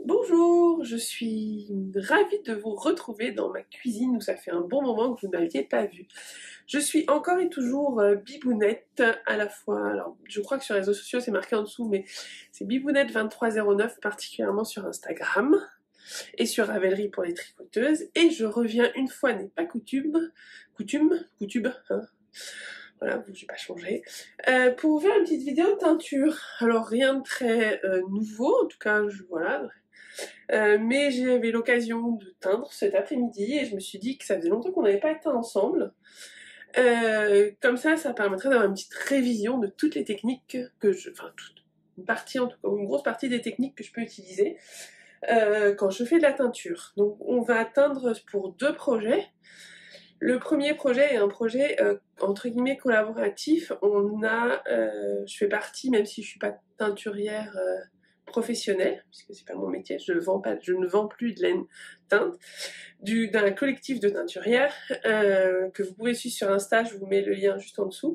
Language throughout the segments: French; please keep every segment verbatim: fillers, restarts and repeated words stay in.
Bonjour, je suis ravie de vous retrouver dans ma cuisine où ça fait un bon moment que vous ne m'aviez pas vue. Je suis encore et toujours euh, Bibounette à la fois, alors je crois que sur les réseaux sociaux c'est marqué en dessous, mais c'est Bibounette vingt-trois zéro neuf particulièrement sur Instagram et sur Ravelry pour les tricoteuses. Et je reviens une fois n'est pas coutume, coutume, coutume, hein. Voilà, j'ai pas changé. Euh, pour vous faire une petite vidéo de teinture. Alors rien de très euh, nouveau, en tout cas, je, voilà. Euh, mais j'avais l'occasion de teindre cet après-midi et je me suis dit que ça faisait longtemps qu'on n'avait pas teint ensemble. Euh, comme ça, ça permettrait d'avoir une petite révision de toutes les techniques que je... Enfin, toute une partie, en tout cas, une grosse partie des techniques que je peux utiliser euh, quand je fais de la teinture. Donc on va teindre pour deux projets. Le premier projet est un projet euh, entre guillemets collaboratif. On a, euh, je fais partie, même si je suis pas teinturière euh, professionnelle, puisque c'est pas mon métier, je, vends pas, je ne vends plus de laine teinte, d'un collectif de teinturières euh, que vous pouvez suivre sur Insta, je vous mets le lien juste en dessous.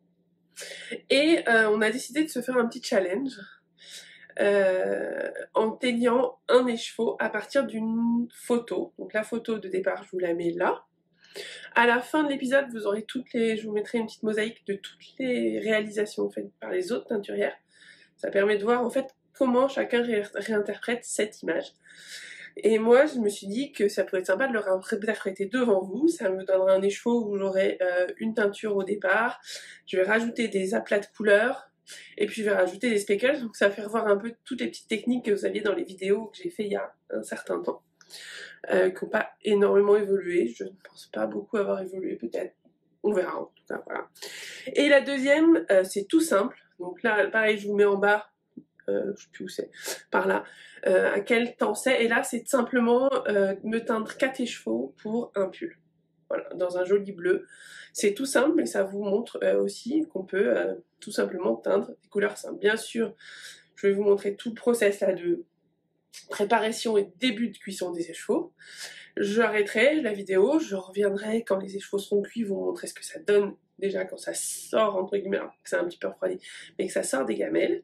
Et euh, on a décidé de se faire un petit challenge euh, en teignant un écheveau à partir d'une photo. Donc la photo de départ, je vous la mets là. À la fin de l'épisode, vous aurez toutes les, je vous mettrai une petite mosaïque de toutes les réalisations faites par les autres teinturières. Ça permet de voir en fait comment chacun ré réinterprète cette image. Et moi, je me suis dit que ça pourrait être sympa de le réinterpréter devant vous. Ça me donnera un écheveau où j'aurai euh, une teinture au départ. Je vais rajouter des aplats de couleurs. Et puis je vais rajouter des speckles. Donc ça va faire voir un peu toutes les petites techniques que vous aviez dans les vidéos que j'ai fait il y a un certain temps. Euh, qui n'ont pas énormément évolué. Je ne pense pas beaucoup avoir évolué, peut-être. On verra en tout cas, voilà. Et la deuxième, euh, c'est tout simple. Donc là, pareil, je vous mets en bas, euh, je sais plus où c'est, par là, euh, à quel temps c'est. Et là, c'est simplement euh, me teindre quatre écheveaux pour un pull. Voilà, dans un joli bleu. C'est tout simple, mais ça vous montre euh, aussi qu'on peut euh, tout simplement teindre des couleurs simples. Bien sûr, je vais vous montrer tout le process là de préparation et début de cuisson des écheveaux. J'arrêterai la vidéo, je reviendrai quand les écheveaux seront cuits, vous montrer ce que ça donne déjà quand ça sort, entre guillemets, alors que c'est un petit peu refroidi, mais que ça sort des gamelles.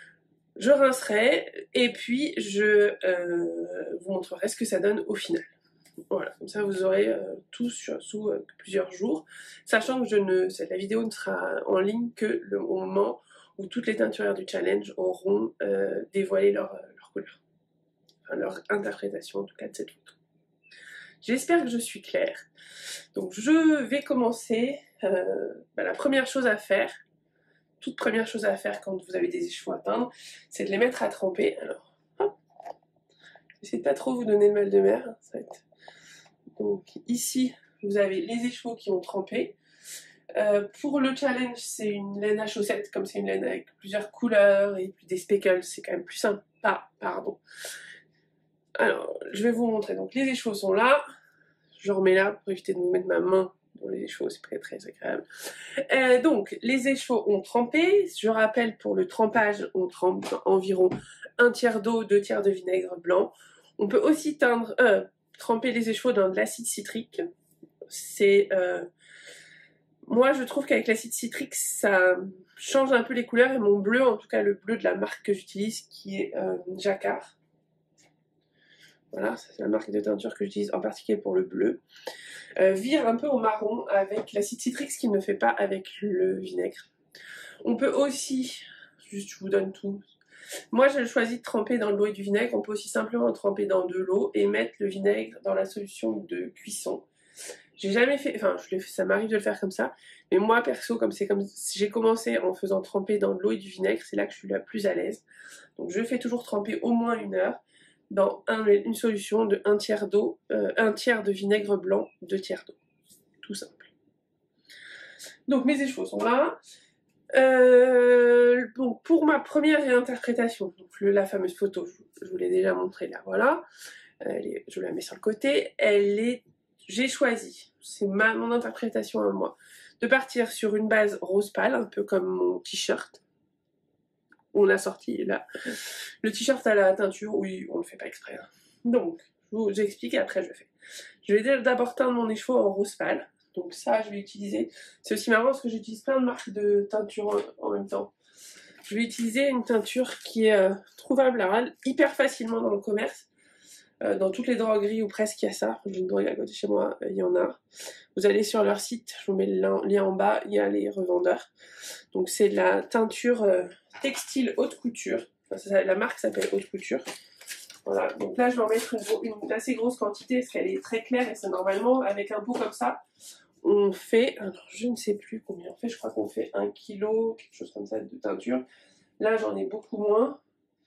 Je rincerai et puis je euh, vous montrerai ce que ça donne au final. Voilà, comme ça vous aurez euh, tout sur, sous euh, plusieurs jours, sachant que je ne, la vidéo ne sera en ligne que le, au moment où toutes les teinturières du challenge auront euh, dévoilé leur, leur couleur. Leur interprétation en tout cas de cette photo. J'espère que je suis claire. Donc je vais commencer. Euh, bah, la première chose à faire, toute première chose à faire quand vous avez des écheveaux à teindre, c'est de les mettre à tremper. Alors, hop, j'essaie de pas trop vous donner le mal de mer. Ça va être... Donc ici, vous avez les écheveaux qui ont trempé. Euh, pour le challenge, c'est une laine à chaussettes, comme c'est une laine avec plusieurs couleurs et puis des speckles, c'est quand même plus sympa. Ah, pardon. Alors, je vais vous montrer. Donc, les écheveaux sont là. Je remets là pour éviter de vous mettre ma main dans les écheveaux, c'est très très agréable. Euh, donc, les écheveaux ont trempé. Je rappelle, pour le trempage, on trempe environ un tiers d'eau, deux tiers de vinaigre blanc. On peut aussi teindre, euh, tremper les écheveaux dans de l'acide citrique. C'est... Euh, moi, je trouve qu'avec l'acide citrique, ça change un peu les couleurs. Et mon bleu, en tout cas le bleu de la marque que j'utilise, qui est euh, Jacquard. Voilà, c'est la marque de teinture que j'utilise en particulier pour le bleu. Euh, vire un peu au marron avec l'acide citrique, ce qu'il ne fait pas avec le vinaigre. On peut aussi, juste je vous donne tout. Moi j'ai choisi de tremper dans de l'eau et du vinaigre. On peut aussi simplement tremper dans de l'eau et mettre le vinaigre dans la solution de cuisson. J'ai jamais fait, enfin je ça m'arrive de le faire comme ça, mais moi perso, comme c'est comme si j'ai commencé en faisant tremper dans de l'eau et du vinaigre, c'est là que je suis la plus à l'aise. Donc je fais toujours tremper au moins une heure dans un, une solution de un tiers d'eau, euh, un tiers de vinaigre blanc, deux tiers d'eau. Tout simple. Donc mes écheveaux sont là. Euh, bon, pour ma première réinterprétation, donc le, la fameuse photo, je, je vous l'ai déjà montrée là, voilà. Elle est, je la mets sur le côté. Elle est, j'ai choisi, c'est ma mon interprétation à moi, de partir sur une base rose pâle, un peu comme mon t-shirt. On a sorti là le t-shirt à la teinture, oui, on le fait pas exprès. Hein. Donc, je vous explique et après je fais. Je vais d'abord teindre mon écheveau en rose pâle. Donc ça, je vais utiliser. C'est aussi marrant parce que j'utilise plein de marques de teinture en, en même temps. je vais utiliser une teinture qui est euh, trouvable alors, hyper facilement dans le commerce. Euh, dans toutes les drogueries ou presque il y a ça. J'ai une drogue à côté de chez moi, il y en a. Vous allez sur leur site, je vous mets le lien en bas, il y a les revendeurs. Donc c'est de la teinture euh, textile haute couture. Enfin, ça, la marque s'appelle haute couture. Voilà, donc là je vais en mettre une, une assez grosse quantité parce qu'elle est très claire et c'est normalement avec un pot comme ça. On fait, alors je ne sais plus combien on fait, je crois qu'on fait un kilo, quelque chose comme ça de teinture. Là j'en ai beaucoup moins.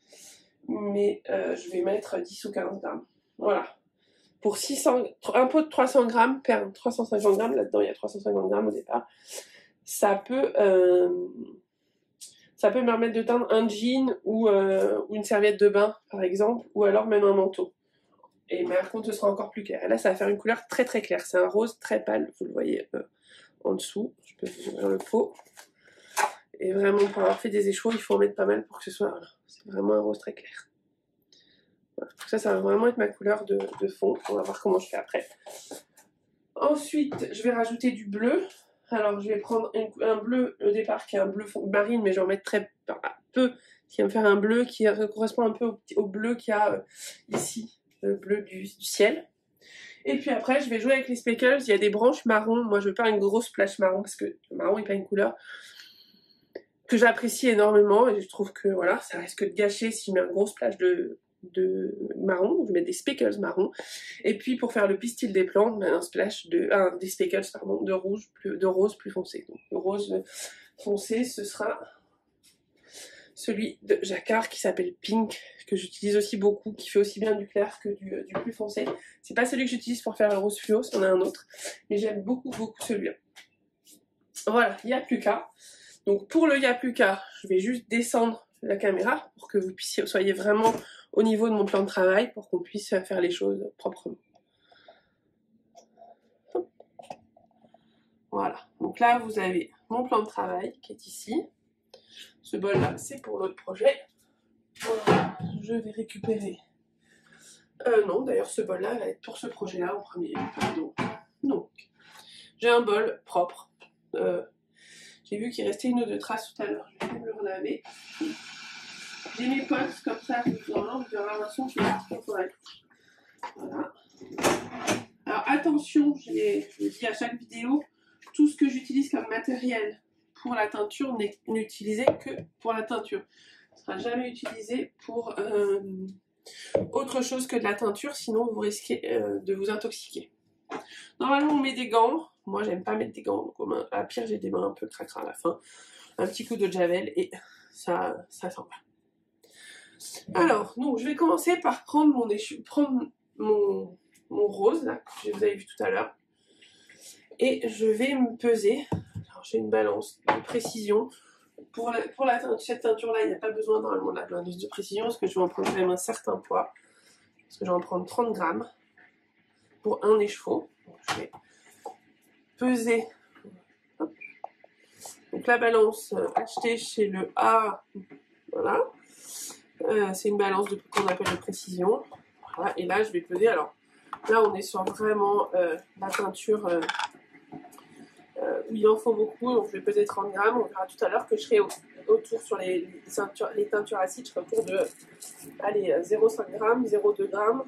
Mais euh, je vais mettre dix ou quinze grammes. Voilà. Pour six cents, un pot de trois cents grammes perd trois cent cinquante grammes. Là-dedans, il y a trois cent cinquante grammes au départ. Ça peut, euh, ça peut me permettre de teindre un jean ou, euh, ou une serviette de bain, par exemple, ou alors même un manteau. Et mais par contre, ce sera encore plus clair. Et là, ça va faire une couleur très très claire. C'est un rose très pâle, vous le voyez euh, en dessous. Je peux vous ouvrir le pot. Et vraiment, pour avoir fait des échos, il faut en mettre pas mal pour que ce soit... Voilà. C'est vraiment un rose très clair. Voilà. Donc ça, ça va vraiment être ma couleur de, de fond. On va voir comment je fais après. Ensuite, je vais rajouter du bleu. Alors, je vais prendre une, un bleu au départ qui est un bleu marine, mais je vais en mettre très peu, qui va me faire un bleu qui correspond un peu au, au bleu qu'il y a euh, ici, le bleu du, du ciel. Et puis après, je vais jouer avec les speckles. Il y a des branches marron. Moi, je veux pas une grosse splash marron parce que le marron n'est pas une couleur que j'apprécie énormément et je trouve que voilà, ça risque de gâcher si je mets un gros splash de, de marron. Je mets des speckles marron. Et puis pour faire le pistil des plantes, ben un splash de un, des speckles pardon, de rouge, plus, de rose plus foncé. Donc le rose foncé, ce sera celui de Jacquard qui s'appelle Pink, que j'utilise aussi beaucoup, qui fait aussi bien du clair que du, du plus foncé. C'est pas celui que j'utilise pour faire le rose fluo, c'en a un autre, mais j'aime beaucoup beaucoup celui-là. Voilà, il n'y a plus qu'à. Donc pour le y'a plus qu'à, je vais juste descendre la caméra pour que vous puissiez soyez vraiment au niveau de mon plan de travail pour qu'on puisse faire les choses proprement. Voilà, donc là vous avez mon plan de travail qui est ici. Ce bol là c'est pour l'autre projet. Voilà, je vais récupérer. Euh, non, d'ailleurs ce bol là va être pour ce projet là en premier. Donc, donc j'ai un bol propre. Euh, J'ai vu qu'il restait une ou deux traces tout à l'heure, je vais me le relaver. J'ai mes potes comme ça, normalement il y aura un son qui est un petit peu correct. Voilà. Alors attention, je le dis à chaque vidéo, tout ce que j'utilise comme matériel pour la teinture n'est utilisé que pour la teinture. Ce ne sera jamais utilisé pour euh, autre chose que de la teinture, sinon vous risquez euh, de vous intoxiquer. Normalement on met des gants. Moi j'aime pas mettre des gants, donc mains. À pire j'ai des mains un peu cracra à la fin. Un petit coup de javel et ça, ça s'en va. Alors, donc je vais commencer par prendre mon échu, prendre mon, mon rose là, que vous avez vu tout à l'heure. Et je vais me peser. Alors j'ai une balance de précision. Pour, la, pour la, cette teinture là, il n'y a pas besoin normalement de la balance de précision, parce que je vais en prendre quand même un certain poids. Parce que je vais en prendre trente grammes pour un écheveau. Donc je vais peser. Hop. Donc la balance euh, achetée chez le A, voilà. Euh, c'est une balance qu'on appelle de précision. Voilà. Et là je vais peser. Alors là on est sur vraiment euh, la teinture euh, euh, où il en faut beaucoup. Donc je vais peser trente grammes. On verra tout à l'heure que je serai au, autour sur les, les, teintures, les teintures acides. Je serai autour de allez, zéro virgule cinq grammes, zéro virgule deux grammes.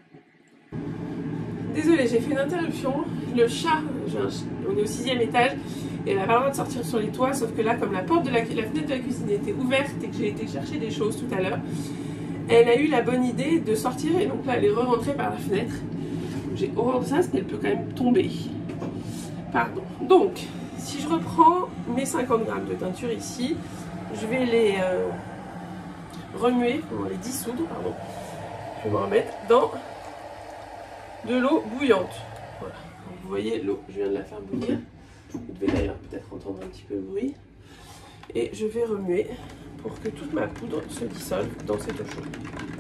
Désolée, j'ai fait une interruption. Le chat, un, on est au sixième étage, et elle n'a pas le droit de sortir sur les toits, sauf que là, comme la porte de la, la fenêtre de la cuisine était ouverte et que j'ai été chercher des choses tout à l'heure, elle a eu la bonne idée de sortir, et donc là, elle est re-rentrée par la fenêtre. J'ai horreur de ça, parce qu'elle peut quand même tomber. Pardon. Donc, si je reprends mes cinquante grammes de teinture ici, je vais les euh, remuer, les dissoudre, pardon. Je vais me remettre dans de l'eau bouillante. Voilà. Donc, vous voyez l'eau, je viens de la faire bouillir. Vous devez d'ailleurs peut-être entendre un petit peu le bruit. Et je vais remuer pour que toute ma poudre se dissolve dans cette eau chaude.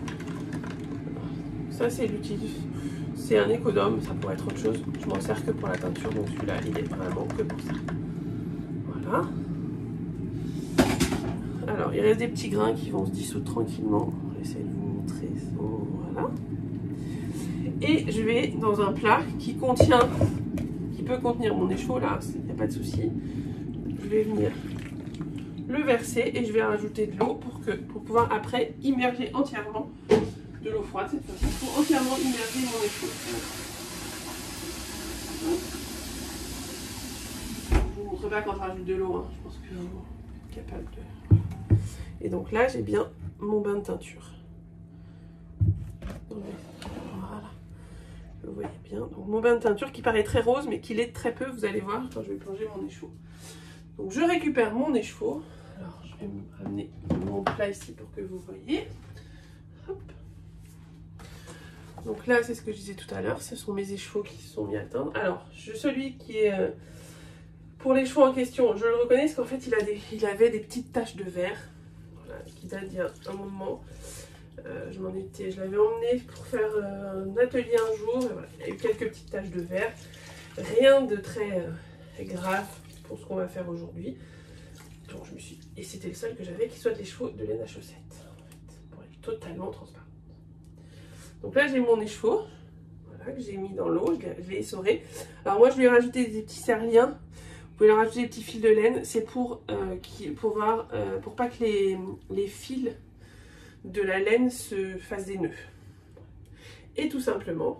Ça c'est l'utile. C'est un économe, ça pourrait être autre chose. Je m'en sers que pour la teinture, donc celui-là il est vraiment que pour ça. Voilà. Alors il reste des petits grains qui vont se dissoudre tranquillement. On va essayer de vous montrer. Voilà. Et je vais dans un plat qui contient, qui peut contenir mon écheveau là, il n'y a pas de souci. Je vais venir le verser et je vais rajouter de l'eau pour, que, pour pouvoir après immerger entièrement de l'eau froide cette fois-ci pour entièrement immerger mon échaud. Je vous montre pas quand je rajoute de l'eau, hein. Je pense que vous êtes capable de... Et donc là j'ai bien mon bain de teinture. Voilà, vous voyez bien. Donc mon bain de teinture qui paraît très rose mais qui l'est très peu, vous allez voir quand je vais plonger mon échaud. Donc je récupère mon échaud. Alors je vais me ramener mon plat ici pour que vous voyez. Hop. Donc là c'est ce que je disais tout à l'heure, ce sont mes échauds qui se sont mis à teindre. Alors je, celui qui est euh, pour l'échaud en question, je le reconnais parce qu'en fait il, a des, il avait des petites taches de verre, voilà, qui datent d'il y a un moment. Euh, je m'en étais, je l'avais emmené pour faire euh, un atelier un jour. Et voilà, il y a eu quelques petites taches de verre, rien de très euh, grave pour ce qu'on va faire aujourd'hui. Donc je me suis, et c'était le seul que j'avais qui soit des chevaux de laine à chaussettes, en fait, pour être totalement transparent. Donc là j'ai mon échaud, voilà, que j'ai mis dans l'eau, je l'ai essoré. Alors moi je lui ai rajouté des petits serliens. Vous pouvez leur rajouter des petits fils de laine, c'est pour euh, qui, pour voir, euh, pour pas que les, les fils de la laine se fassent des nœuds. Et tout simplement,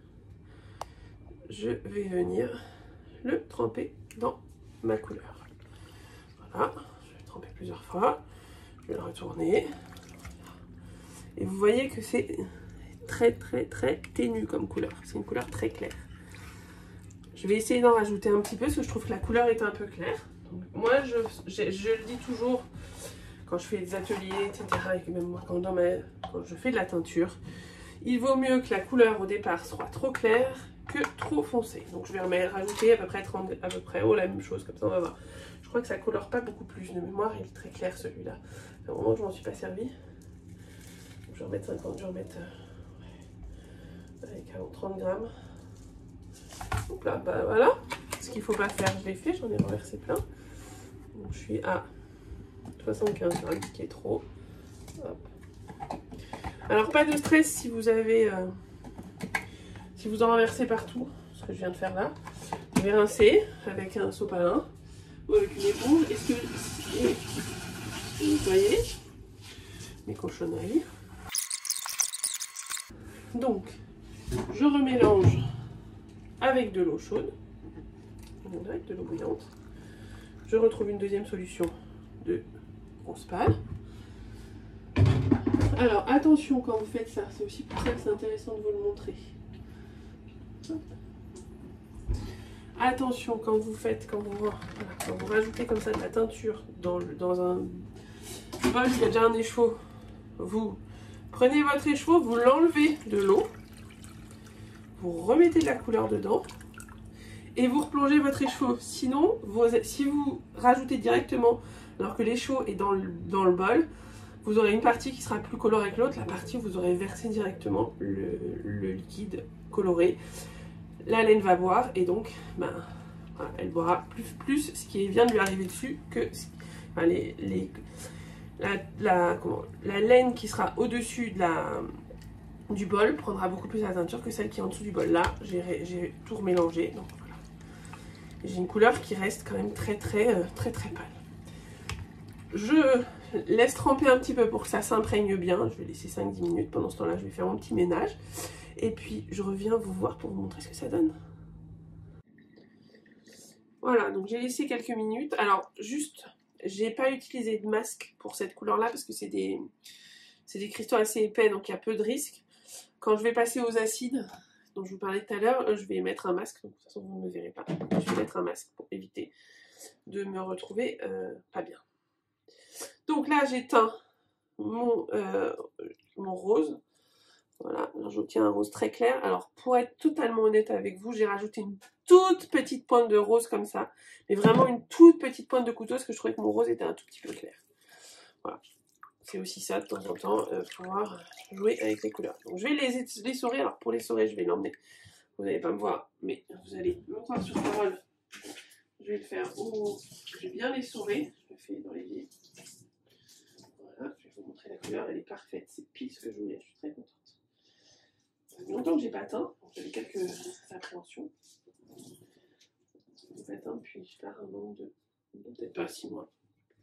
je vais venir le tremper dans ma couleur. Voilà, je vais le tremper plusieurs fois, je vais le retourner. Et vous voyez que c'est très très très ténu comme couleur, c'est une couleur très claire. Je vais essayer d'en rajouter un petit peu parce que je trouve que la couleur est un peu claire. Donc, moi, je, je, je le dis toujours quand je fais des ateliers, et cetera. Et même moi, quand, dans ma, quand je fais de la teinture, il vaut mieux que la couleur au départ soit trop claire que trop foncée. Donc je vais rajouter à peu près trente, à peu près, oh la même chose, comme ça on va voir. Je crois que ça colore pas beaucoup plus. De mémoire, il est très clair celui-là. Au moment où je m'en suis pas servi. Je vais remettre cinquante, je vais remettre euh, ouais, avec trente grammes. Donc là, bah voilà, ce qu'il ne faut pas faire, je l'ai fait, j'en ai renversé plein. Donc je suis à soixante-quinze grammes, ce qui est trop. Hop. Alors pas de stress si vous avez, euh, si vous en renversez partout, ce que je viens de faire là. Je vais rincer avec un sopalin ou avec une éponge. Est-ce que vous voyez mes cochonneries? Donc, je remélange avec de l'eau chaude, avec de l'eau bouillante. Je retrouve une deuxième solution de rose pâle. Alors attention quand vous faites ça, c'est aussi pour ça que c'est intéressant de vous le montrer. Attention quand vous faites, quand vous, voilà, quand vous rajoutez comme ça de la teinture dans, le, dans un bol, il y a déjà un écheveau. Vous prenez votre écheveau, vous l'enlevez de l'eau, vous remettez de la couleur dedans et vous replongez votre écheveau. Sinon, vous, si vous rajoutez directement alors que l'écheveau est dans le, dans le bol, vous aurez une partie qui sera plus colorée que l'autre, la partie où vous aurez versé directement le, le liquide coloré. La laine va boire et donc ben, voilà, elle boira plus, plus ce qui vient de lui arriver dessus que enfin, les, les, la, la, comment, la laine qui sera au-dessus de la, du bol prendra beaucoup plus la teinture que celle qui est en dessous du bol. Là, j'ai tout remélangé. Donc voilà. J'ai une couleur qui reste quand même très très euh, très très pâle. Je laisse tremper un petit peu pour que ça s'imprègne bien. Je vais laisser cinq dix minutes. Pendant ce temps-là, je vais faire mon petit ménage. Et puis, je reviens vous voir pour vous montrer ce que ça donne. Voilà, donc j'ai laissé quelques minutes. Alors, juste, j'ai pas utilisé de masque pour cette couleur-là parce que c'est des, c'est des cristaux assez épais, donc il y a peu de risques. Quand je vais passer aux acides, dont je vous parlais tout à l'heure, je vais mettre un masque. Donc, de toute façon, vous ne me verrez pas. Je vais mettre un masque pour éviter de me retrouver euh, pas bien. Donc là, j'ai teint mon, euh, mon rose. Voilà, j'obtiens un rose très clair. Alors, pour être totalement honnête avec vous, j'ai rajouté une toute petite pointe de rose comme ça. Mais vraiment une toute petite pointe de couteau, parce que je trouvais que mon rose était un tout petit peu clair. Voilà. C'est aussi ça, de temps en temps, euh, pouvoir jouer avec les couleurs. Donc, je vais les, les sourire. Alors, pour les sourire, je vais l'emmener. Vous n'allez pas me voir, mais vous allez me croire sur parole. Je vais le faire. Oh, je vais bien les sourire. Je le fais dans les vies. Voilà, je vais vous montrer la couleur. Elle est parfaite. C'est pile ce que je voulais. Je suis très contente. Ça fait longtemps que j'ai pas teint, j'avais quelques appréhensions. J'ai pas teint depuis je sais pas un an, deux, peut-être pas six mois.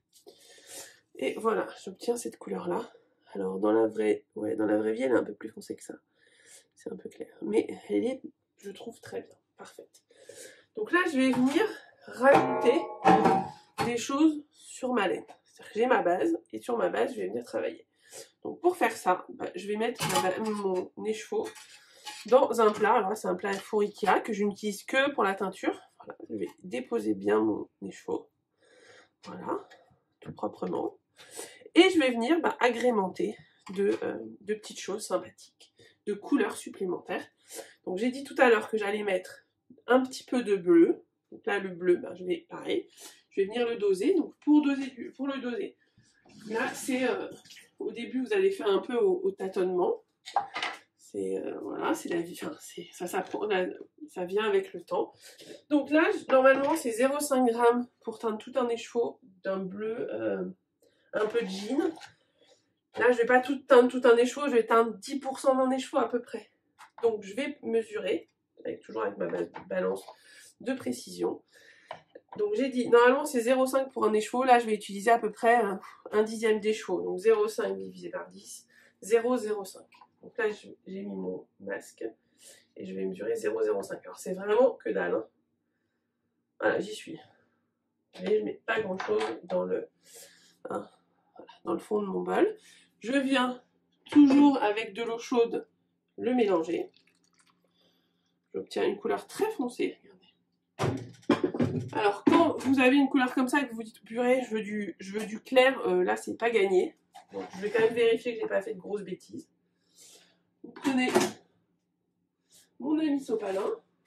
Et voilà, j'obtiens cette couleur-là. Alors dans la vraie, ouais, dans la vraie vie, elle est un peu plus foncée que ça. C'est un peu clair. Mais elle est, je trouve, très bien. Parfaite. Donc là, je vais venir rajouter des choses sur ma laine. C'est-à-dire que j'ai ma base, et sur ma base, je vais venir travailler. Donc pour faire ça, bah, je vais mettre mon écheveau dans un plat. Alors là, c'est un plat four Ikea que je n'utilise que pour la teinture. Voilà, je vais déposer bien mon écheveau. Voilà, tout proprement. Et je vais venir bah, agrémenter de, euh, de petites choses sympathiques, de couleurs supplémentaires. Donc j'ai dit tout à l'heure que j'allais mettre un petit peu de bleu. Donc là, le bleu, bah, je vais, pareil, je vais venir le doser. Donc pour, doser, pour le doser, là, c'est euh, au début, vous allez faire un peu au, au tâtonnement. C'est euh, voilà, c'est la vie, enfin, ça, ça, ça vient avec le temps. Donc là, normalement, c'est zéro virgule cinq grammes pour teindre tout un écheveau d'un bleu euh, un peu jean. Là, je vais pas tout teindre tout un écheveau, je vais teindre dix pour cent d'un écheveau à peu près. Donc, je vais mesurer, avec, toujours avec ma balance de précision. Donc, j'ai dit, normalement, c'est zéro virgule cinq pour un écheveau. Là, je vais utiliser à peu près un, un dixième d'écheveau. Donc, zéro virgule cinq divisé par dix, zéro virgule zéro cinq. Donc là, j'ai mis mon masque et je vais mesurer zéro virgule zéro cinq. Alors, c'est vraiment que dalle. Hein. Voilà, j'y suis. Mais je ne mets pas grand-chose dans le, hein, voilà, dans le fond de mon bol. Je viens toujours avec de l'eau chaude le mélanger. J'obtiens une couleur très foncée. Regardez. Alors, quand vous avez une couleur comme ça et que vous vous dites purée, je veux du, je veux du clair, euh, là, c'est pas gagné. Donc, je vais quand même vérifier que j'ai pas fait de grosses bêtises. Vous prenez mon ami sopalin.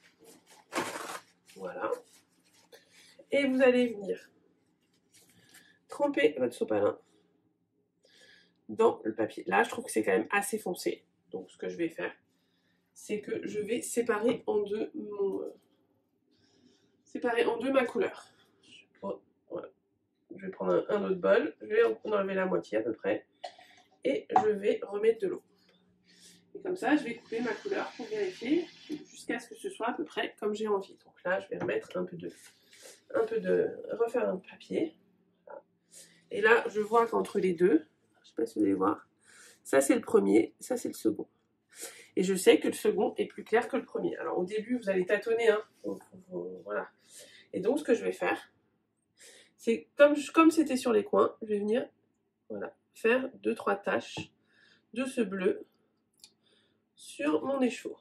Voilà. Et vous allez venir tremper votre sopalin dans le papier. Là, je trouve que c'est quand même assez foncé. Donc, ce que je vais faire, c'est que je vais séparer en deux mon... Euh, séparer en deux ma couleur. Voilà. Je vais prendre un, un autre bol. Je vais en enlever la moitié à peu près. Et je vais remettre de l'eau. Et comme ça, je vais couper ma couleur pour vérifier jusqu'à ce que ce soit à peu près comme j'ai envie. Donc là, je vais remettre un peu de... un peu de... refaire un papier. Et là, je vois qu'entre les deux, je ne sais pas si vous allez voir, ça c'est le premier, ça c'est le second. Et je sais que le second est plus clair que le premier. Alors au début, vous allez tâtonner, hein. Faut, faut, faut, voilà. Et donc, ce que je vais faire, c'est comme comme c'était sur les coins, je vais venir, voilà, faire deux trois taches de ce bleu sur mon écheveau.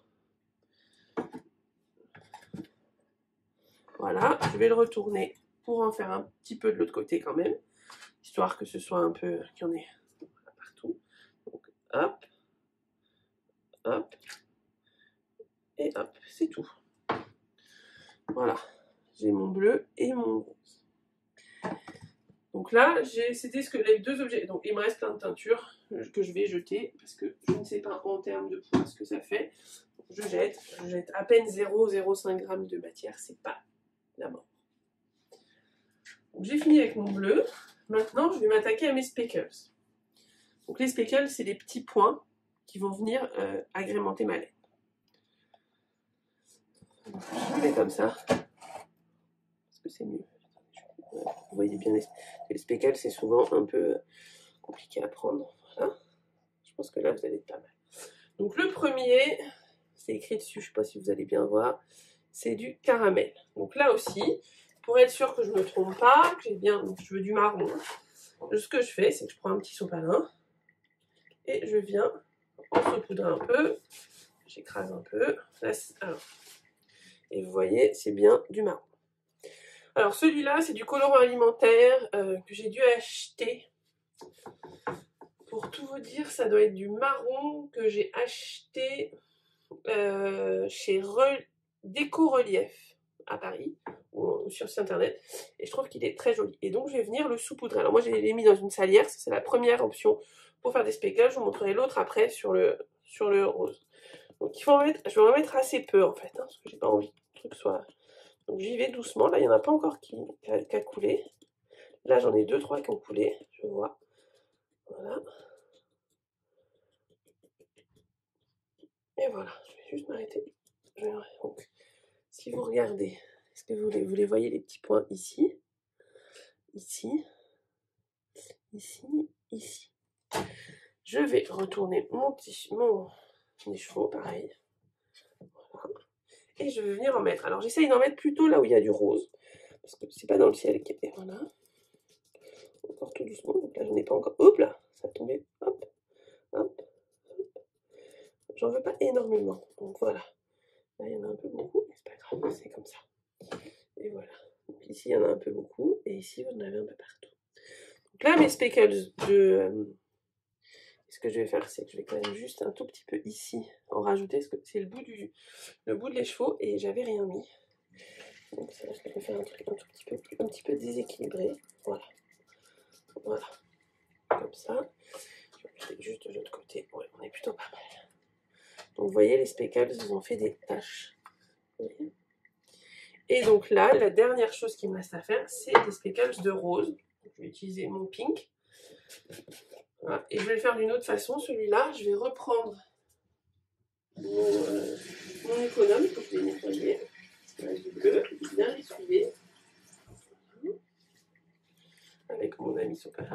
Voilà, je vais le retourner pour en faire un petit peu de l'autre côté quand même, histoire que ce soit un peu, qu'il y en ait partout. Donc, hop, hop, et hop, c'est tout. Voilà, j'ai mon bleu et mon rose. Donc là, c'était ce que les deux objets. Donc il me reste plein de teintures que je vais jeter parce que je ne sais pas en termes de poids ce que ça fait. Je jette, je jette à peine zéro virgule zéro cinq grammes de matière, c'est pas la mort. J'ai fini avec mon bleu. Maintenant, je vais m'attaquer à mes speckles. Donc les speckles, c'est les petits points qui vont venir euh, agrémenter ma laine. Je le mets comme ça parce que c'est mieux. Vous voyez bien, les, les speckles, c'est souvent un peu compliqué à prendre. Voilà. Je pense que là, vous allez être pas mal. Donc le premier, c'est écrit dessus, je ne sais pas si vous allez bien voir, c'est du caramel. Donc là aussi, pour être sûr que je ne me trompe pas, que j'ai bien, je veux du marron, ce que je fais, c'est que je prends un petit sopalin et je viens en saupoudrer un peu, j'écrase un peu, là, alors, et vous voyez, c'est bien du marron. Alors celui-là, c'est du colorant alimentaire euh, que j'ai dû acheter. Pour tout vous dire, ça doit être du marron que j'ai acheté euh, chez Re... Déco Relief à Paris, ou sur site internet. Et je trouve qu'il est très joli. Et donc je vais venir le saupoudrer. Alors moi, je l'ai mis dans une salière, c'est la première option pour faire des speckles. Je vous montrerai l'autre après sur le, sur le rose. Donc il faut en mettre, je vais en mettre assez peu en fait, hein, parce que j'ai pas envie que le truc soit... Donc j'y vais doucement. Là, il n'y en a pas encore qui, qui, a, qui a coulé. Là, j'en ai deux, trois qui ont coulé. Je vois. Voilà. Et voilà. Je vais juste m'arrêter. Donc, si vous regardez, est-ce que vous les, vous les voyez les petits points ici, ici, ici, ici. Je vais retourner mon petit mon écheveau, pareil. Voilà. Et je vais venir en mettre. Alors j'essaye d'en mettre plutôt là où il y a du rose, parce que c'est pas dans le ciel qui est. Voilà. Encore tout doucement. Donc là, je n'ai pas encore. Hop là, ça a tombé. Hop, hop, hop. J'en veux pas énormément. Donc voilà. Là, il y en a un peu beaucoup, mais c'est pas grave, c'est comme ça. Et voilà. Donc ici, il y en a un peu beaucoup, et ici, vous en avez un peu partout. Donc là, mes speckles de... Euh, ce que je vais faire, c'est que je vais quand même juste un tout petit peu ici en rajouter, parce que c'est le bout du le bout de l'écheveau, et j'avais rien mis. Donc c'est là que je vais faire un truc un tout petit peu, un petit peu déséquilibré. Voilà. Voilà. Comme ça. Je vais mettre juste de l'autre côté. Ouais, on est plutôt pas mal. Donc vous voyez, les speckles, ils ont fait des taches. Vous voyez ? Et donc là, la dernière chose qui me reste à faire, c'est des speckles de rose. Je vais utiliser mon pink. Voilà. Et je vais le faire d'une autre façon. Celui-là, je vais reprendre mon, euh, mon économe, que je vais nettoyer. Avec du bleu, bien essuyer. Avec mon ami sopalin.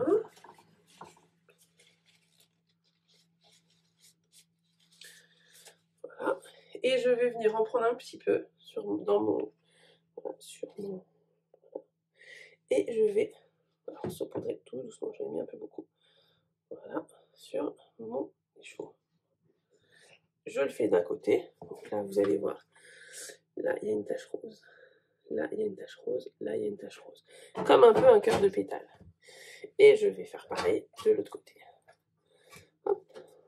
Voilà. Et je vais venir en prendre un petit peu sur, dans mon... Voilà, sur mon... Et je vais... Alors, saupoudrer tout doucement, j'en ai mis un peu beaucoup. Voilà, sur mon écheveau. Je le fais d'un côté. Donc là, vous allez voir. Là, il y a une tache rose. Là, il y a une tache rose. Là, il y a une tache rose. Comme un peu un cœur de pétale. Et je vais faire pareil de l'autre côté. Hop.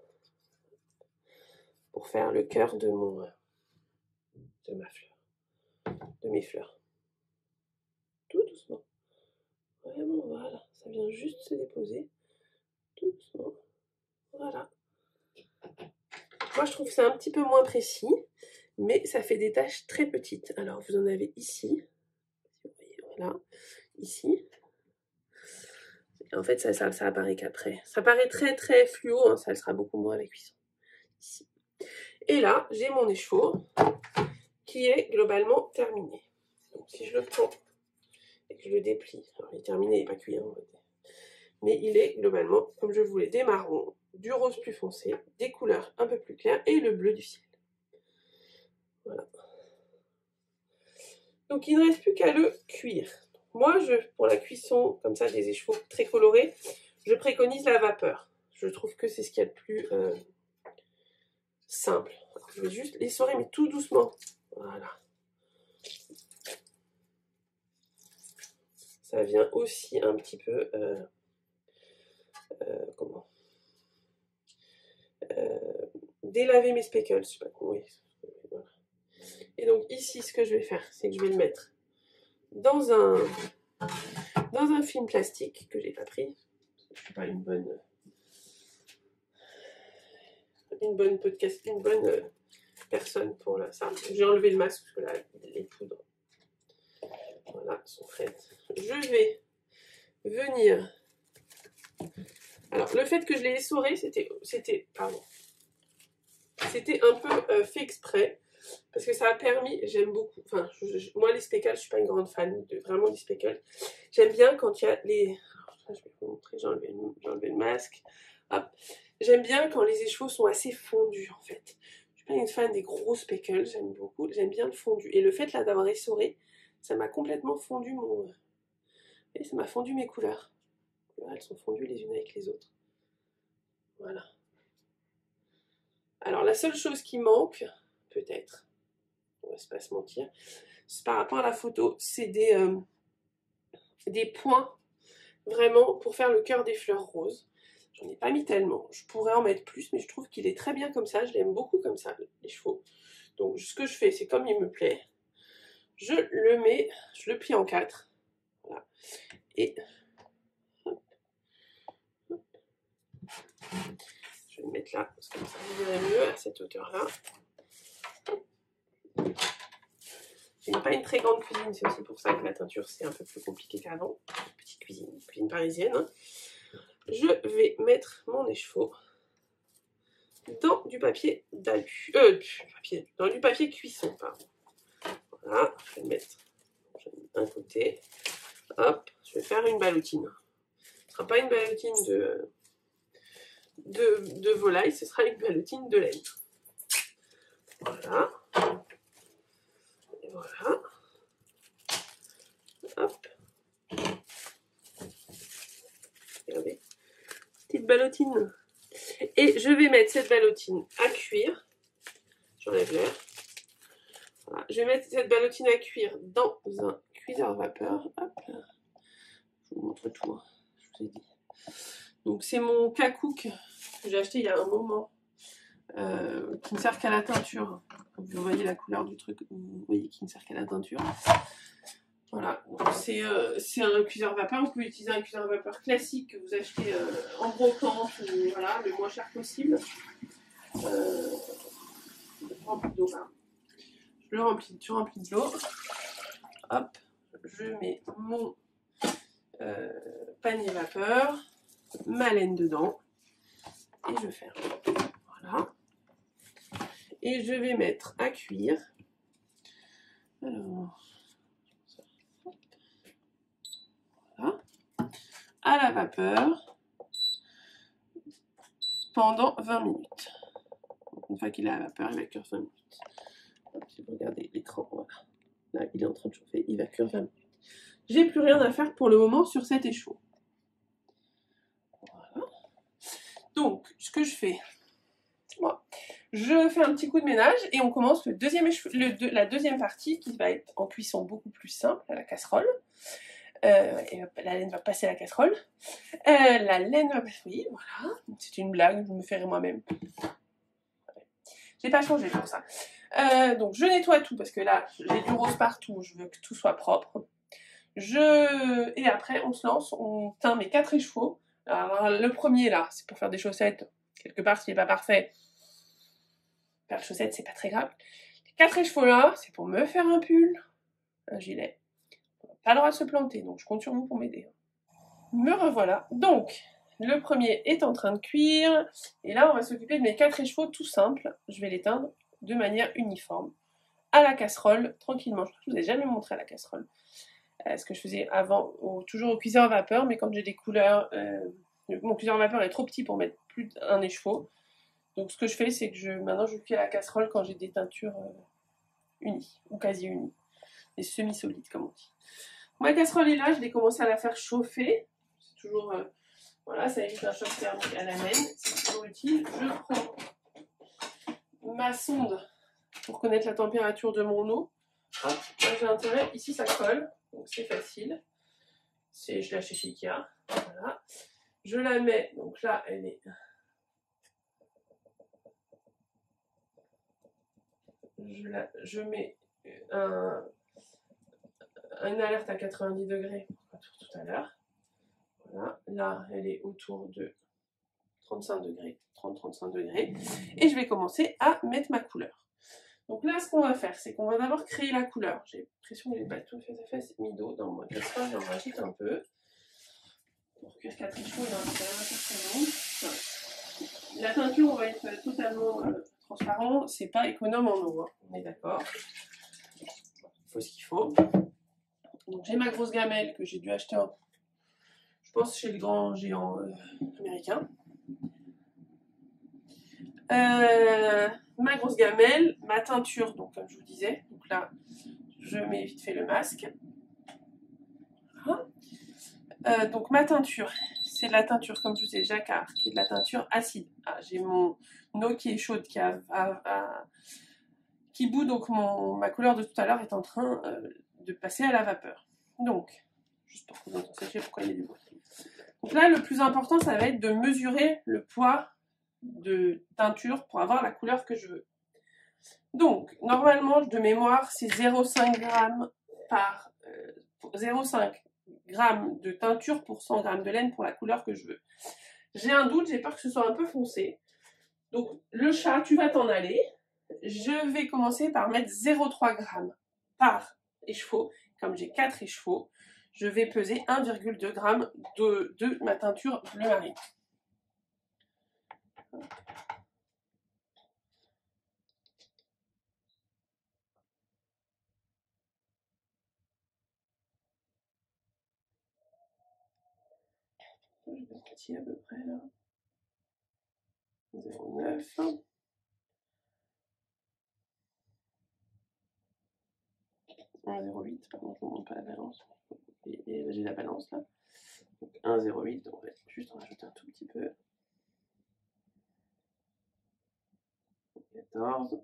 Pour faire le cœur de mon... de ma fleur. De mes fleurs. Tout doucement. Vraiment, voilà. Ça vient juste se déposer. Tout doucement. Voilà. Moi, je trouve que c'est un petit peu moins précis, mais ça fait des taches très petites. Alors, vous en avez ici. Voilà. Ici. En fait, ça, ça, ça apparaît qu'après. Ça paraît très, très fluo. Hein, ça le sera beaucoup moins à la cuisson. Ici. Et là, j'ai mon écheveau qui est globalement terminé. Donc, si je le prends et que je le déplie, alors il est terminé, il n'est pas cuit, hein, mais il est globalement, comme je voulais, des marrons, du rose plus foncé, des couleurs un peu plus claires et le bleu du ciel. Voilà. Donc il ne reste plus qu'à le cuire. Moi, je, pour la cuisson comme ça des écheveaux très colorés, je préconise la vapeur. Je trouve que c'est ce qu'il y a de plus euh, simple. Alors, je vais juste l'essorer, mais tout doucement. Voilà. Ça vient aussi un petit peu... Euh, euh, comment euh, délaver mes speckles. Je sais pas comment... Oui. Voilà. Et donc ici, ce que je vais faire, c'est que je vais le mettre dans un, dans un film plastique que j'ai pas pris. Je suis pas une bonne... une bonne podcast, une bonne euh, personne pour là, ça. J'ai enlevé le masque parce que là, les poudres, voilà, sont faites. Je vais venir. Alors, le fait que je l'ai essoré, c'était, c'était, pardon, c'était un peu euh, fait exprès parce que ça a permis. J'aime beaucoup. Enfin, je, je, moi les speckles, je suis pas une grande fan de vraiment des speckles. J'aime bien quand il y a les. Alors, là, je vais vous montrer. J'ai enlevé, j'ai enlevé le masque. Hop. J'aime bien quand les écheveaux sont assez fondus en fait. Je suis pas une fan des gros speckles, j'aime beaucoup, j'aime bien le fondu. Et le fait là d'avoir essoré, ça m'a complètement fondu mon... Et ça m'a fondu mes couleurs. Là, elles sont fondues les unes avec les autres. Voilà. Alors la seule chose qui manque, peut-être, on va pas se mentir, c'est par rapport à la photo, c'est des, euh, des points vraiment pour faire le cœur des fleurs roses. J'en ai pas mis tellement, je pourrais en mettre plus, mais je trouve qu'il est très bien comme ça, je l'aime beaucoup comme ça, les chevaux. Donc ce que je fais, c'est comme il me plaît, je le mets, je le plie en quatre, voilà, et hop, hop. Je vais le mettre là, parce que ça me verrait mieux à cette hauteur-là. Je n'ai pas une très grande cuisine, c'est aussi pour ça que la teinture c'est un peu plus compliqué qu'avant. Petite cuisine, cuisine parisienne. Hein. Je vais mettre mon écheveau dans du papier d'alu, euh, du papier, dans du papier cuisson, pardon. Voilà, je vais le mettre d'un côté. Hop, je vais faire une ballotine. sera pas une ballotine de, de, de volaille, ce sera une ballotine de laine. Voilà. Et voilà. Hop. Regardez. Petite ballotine. Et je vais mettre cette ballotine à cuire. J'enlève l'air. Voilà. Je vais mettre cette ballotine à cuire dans un cuiseur vapeur. Hop. Je vous montre tout. Hein. Je vous ai dit. Donc c'est mon K-Cook que j'ai acheté il y a un moment. Euh, qui ne sert qu'à la teinture. Vous voyez la couleur du truc. Vous voyez qui ne sert qu'à la teinture. Voilà, c'est euh, un cuiseur vapeur. Vous pouvez utiliser un cuiseur vapeur classique que vous achetez euh, en brocante, ou voilà, le moins cher possible. Euh, je remplis d'eau, pardon. Je le remplis, tu remplis de l'eau. Hop, je mets mon euh, panier vapeur, ma laine dedans, et je ferme. Voilà. Et je vais mettre à cuire. Alors. À la vapeur pendant vingt minutes. Une fois qu'il est à la vapeur, il va cuire vingt minutes. Si vous regardez l'écran, voilà. Là, il est en train de chauffer, il va cuire vingt minutes. J'ai plus rien à faire pour le moment sur cet échaud. Voilà. Donc, ce que je fais, moi, je fais un petit coup de ménage et on commence le deuxième échaud, le, de, la deuxième partie qui va être en cuisson beaucoup plus simple, à la casserole. Euh, et la laine va passer à la casserole. Euh, la laine va passer, oui, voilà. C'est une blague, je me ferai moi-même. J'ai pas changé pour ça. Euh, donc je nettoie tout parce que là, j'ai du rose partout, je veux que tout soit propre. Je... Et après, on se lance, on teint mes quatre écheveaux. Alors le premier là, c'est pour faire des chaussettes. Quelque part, s'il n'est pas parfait, faire des chaussettes, c'est pas très grave. Les quatre écheveaux là, c'est pour me faire un pull, un gilet. Pas le droit de se planter, donc je compte sur vous pour m'aider. Me revoilà. Donc, le premier est en train de cuire. Et là, on va s'occuper de mes quatre écheveaux tout simples. Je vais les teindre de manière uniforme. À la casserole, tranquillement. Je crois que je ne vous ai jamais montré à la casserole. Euh, ce que je faisais avant, au, toujours au cuiseur à vapeur. Mais quand j'ai des couleurs... Euh, mon cuiseur à vapeur est trop petit pour mettre plus d'un écheveau. Donc, ce que je fais, c'est que je, maintenant, je cuis à la casserole quand j'ai des teintures euh, unies. Ou quasi unies. Des semi-solides, comme on dit. Ma casserole est là, je vais commencer à la faire chauffer. C'est toujours, euh, voilà, ça évite un choc thermique à la laine, c'est toujours utile. Je prends ma sonde pour connaître la température de mon eau. Hop, là j'ai intérêt, ici ça colle, donc c'est facile. Je l'ai acheté chez Ikea, voilà. Je la mets, donc là elle est... Je, la, je mets un... une alerte à quatre-vingt-dix degrés, comme tout à l'heure. Voilà, là elle est autour de trente-cinq degrés, trente à trente-cinq degrés. Et je vais commencer à mettre ma couleur. Donc là, ce qu'on va faire, c'est qu'on va d'abord créer la couleur. J'ai l'impression que j'ai pas tout fait, ça fait mis d'eau dans ma casserole, j'en rajoute un peu. Pour cuire quatre écheveaux, il en reste quand même un certain nombre. La teinture, on va être totalement euh, transparent, c'est pas économe en eau, hein. On est d'accord. Il faut ce qu'il faut. Donc j'ai ma grosse gamelle que j'ai dû acheter, en, je pense, chez le grand géant euh, américain. Euh, ma grosse gamelle, ma teinture, donc comme je vous disais, donc là je mets vite fait le masque. Voilà. Euh, donc ma teinture, c'est de la teinture, comme je vous disais, jacquard, qui est de la teinture acide. Ah, j'ai mon eau qui est chaude, qui, a, a, a, qui bout, donc mon, ma couleur de tout à l'heure est en train euh, de passer à la vapeur. Donc, juste pour que vous sachiez pourquoi il y a du bruit. Donc là, le plus important, ça va être de mesurer le poids de teinture pour avoir la couleur que je veux. Donc, normalement, de mémoire, c'est zéro virgule cinq grammes par euh, zéro virgule cinq grammes de teinture pour cent grammes de laine pour la couleur que je veux. J'ai un doute, j'ai peur que ce soit un peu foncé. Donc, le chat, tu vas t'en aller. Je vais commencer par mettre zéro virgule trois grammes par écheveau. Comme j'ai quatre écheveaux, je vais peser un virgule deux grammes de, de ma teinture bleu marine. Je vais moitié à peu près là. zéro virgule neuf. un virgule zéro huit, par contre, je ne montre pas la balance. Et j'ai la balance là. Donc un virgule zéro huit, donc on va juste rajouter un tout petit peu. quatorze.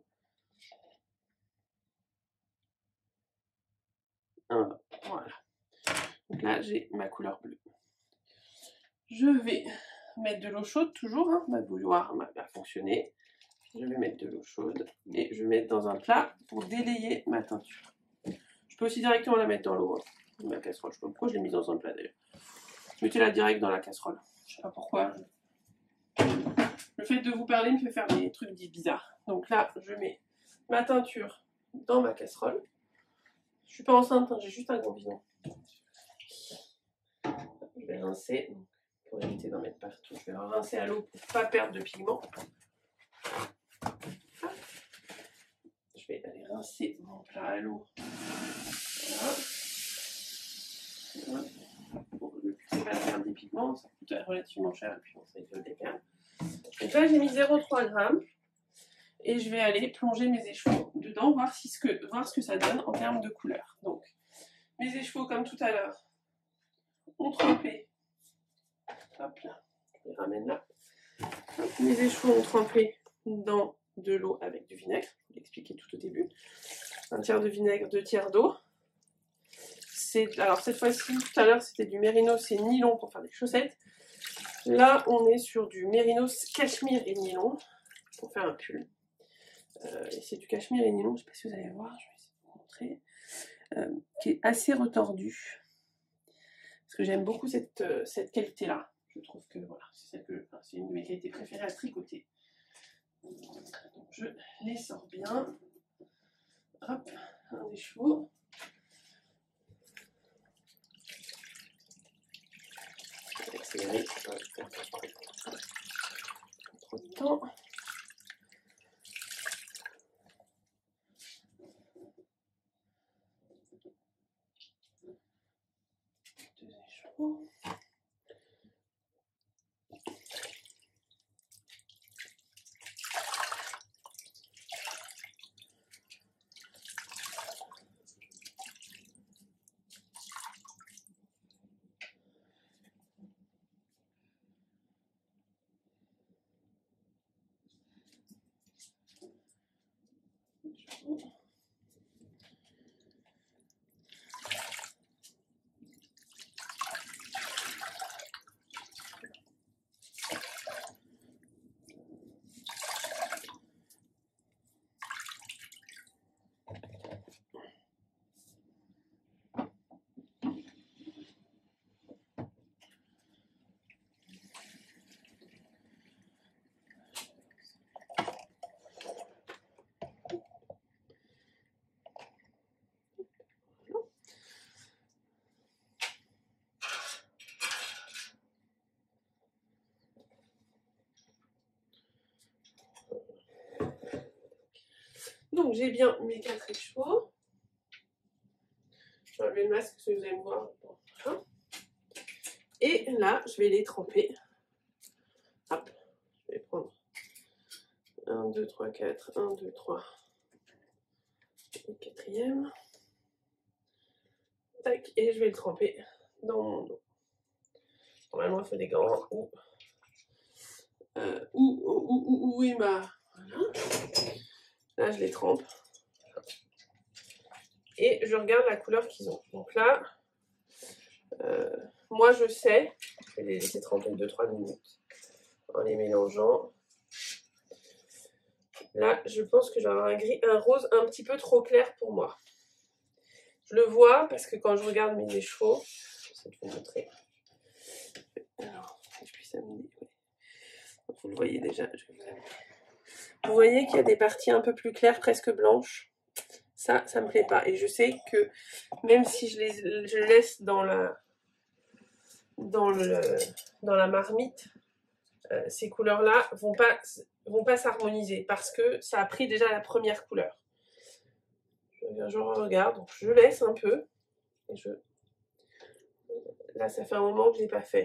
un, voilà. Donc là, j'ai ma couleur bleue. Je vais mettre de l'eau chaude toujours, hein. Ma bouilloire va fonctionner. Je vais mettre de l'eau chaude et je vais mettre dans un plat pour délayer ma teinture. Je peux aussi directement la mettre dans l'eau, hein, ma casserole. Je sais pas pourquoi je l'ai mise dans un plat d'ailleurs. Mettez-la direct dans la casserole. Je sais pas pourquoi. Le fait de vous parler me fait faire des trucs bizarres. Donc là, je mets ma teinture dans ma casserole. Je suis pas enceinte, hein, j'ai juste un gros bidon. Je vais rincer, donc, pour éviter d'en mettre partout. Je vais rincer à l'eau pour ne pas perdre de pigment. Je vais aller rincer mon plat à l'eau. Voilà. Voilà. Pour ne pas perdre des pigments, ça coûte relativement cher et puis on sait que des perles. Donc là, j'ai mis zéro virgule trois grammes. Et je vais aller plonger mes échevaux dedans, voir, si ce, que, voir ce que ça donne en termes de couleur. Donc, mes échevaux, comme tout à l'heure, ont trempé. Hop là, je les ramène là. Hop, mes échevaux ont trempé dans de l'eau avec du vinaigre. Je vous l'ai expliqué tout au début. Un tiers de vinaigre, deux tiers d'eau. Alors cette fois-ci, tout à l'heure, c'était du mérinos et nylon pour faire des chaussettes. Là, on est sur du mérinos, cachemire et nylon pour faire un pull. Euh, et c'est du cachemire et nylon, je ne sais pas si vous allez voir, je vais essayer de vous montrer, euh, qui est assez retordu. Parce que j'aime beaucoup cette, euh, cette qualité-là. Je trouve que voilà, c'est enfin, une de mes qualités préférées à tricoter. Donc je les sors bien. Hop, un des chevaux. Je vais accélérer, je vais faire trop de temps. Deux échevaux. Donc j'ai bien mes quatre échevaux. Je vais enlever le masque parce que vous allez me voir. Bon, et là, je vais les tremper. Hop, je vais prendre un, deux, trois, quatre, un, deux, trois. Le quatrième. Tac, et je vais le tremper dans mon dos. Normalement, il faut des gants. Où, euh, où, où, où, où est ma... Voilà. Là, je les trempe. Et je regarde la couleur qu'ils ont. Donc là, euh, moi, je sais, je vais les laisser tremper deux trois minutes en les mélangeant. Là, je pense que je vais avoir un, gris, un rose un petit peu trop clair pour moi. Je le vois parce que quand je regarde mes échevaux, je vais vous montrer. Alors, que je puisse amener. Vous le voyez déjà. Je vais vous amener. Vous voyez qu'il y a des parties un peu plus claires, presque blanches. Ça, ça me plaît pas. Et je sais que même si je les je laisse dans la, dans le, dans la marmite, euh, ces couleurs-là vont pas, vont pas s'harmoniser parce que ça a pris déjà la première couleur. Je, je regarde, donc je laisse un peu. Et je... Là, ça fait un moment que je l'ai pas fait. Donc c'est pour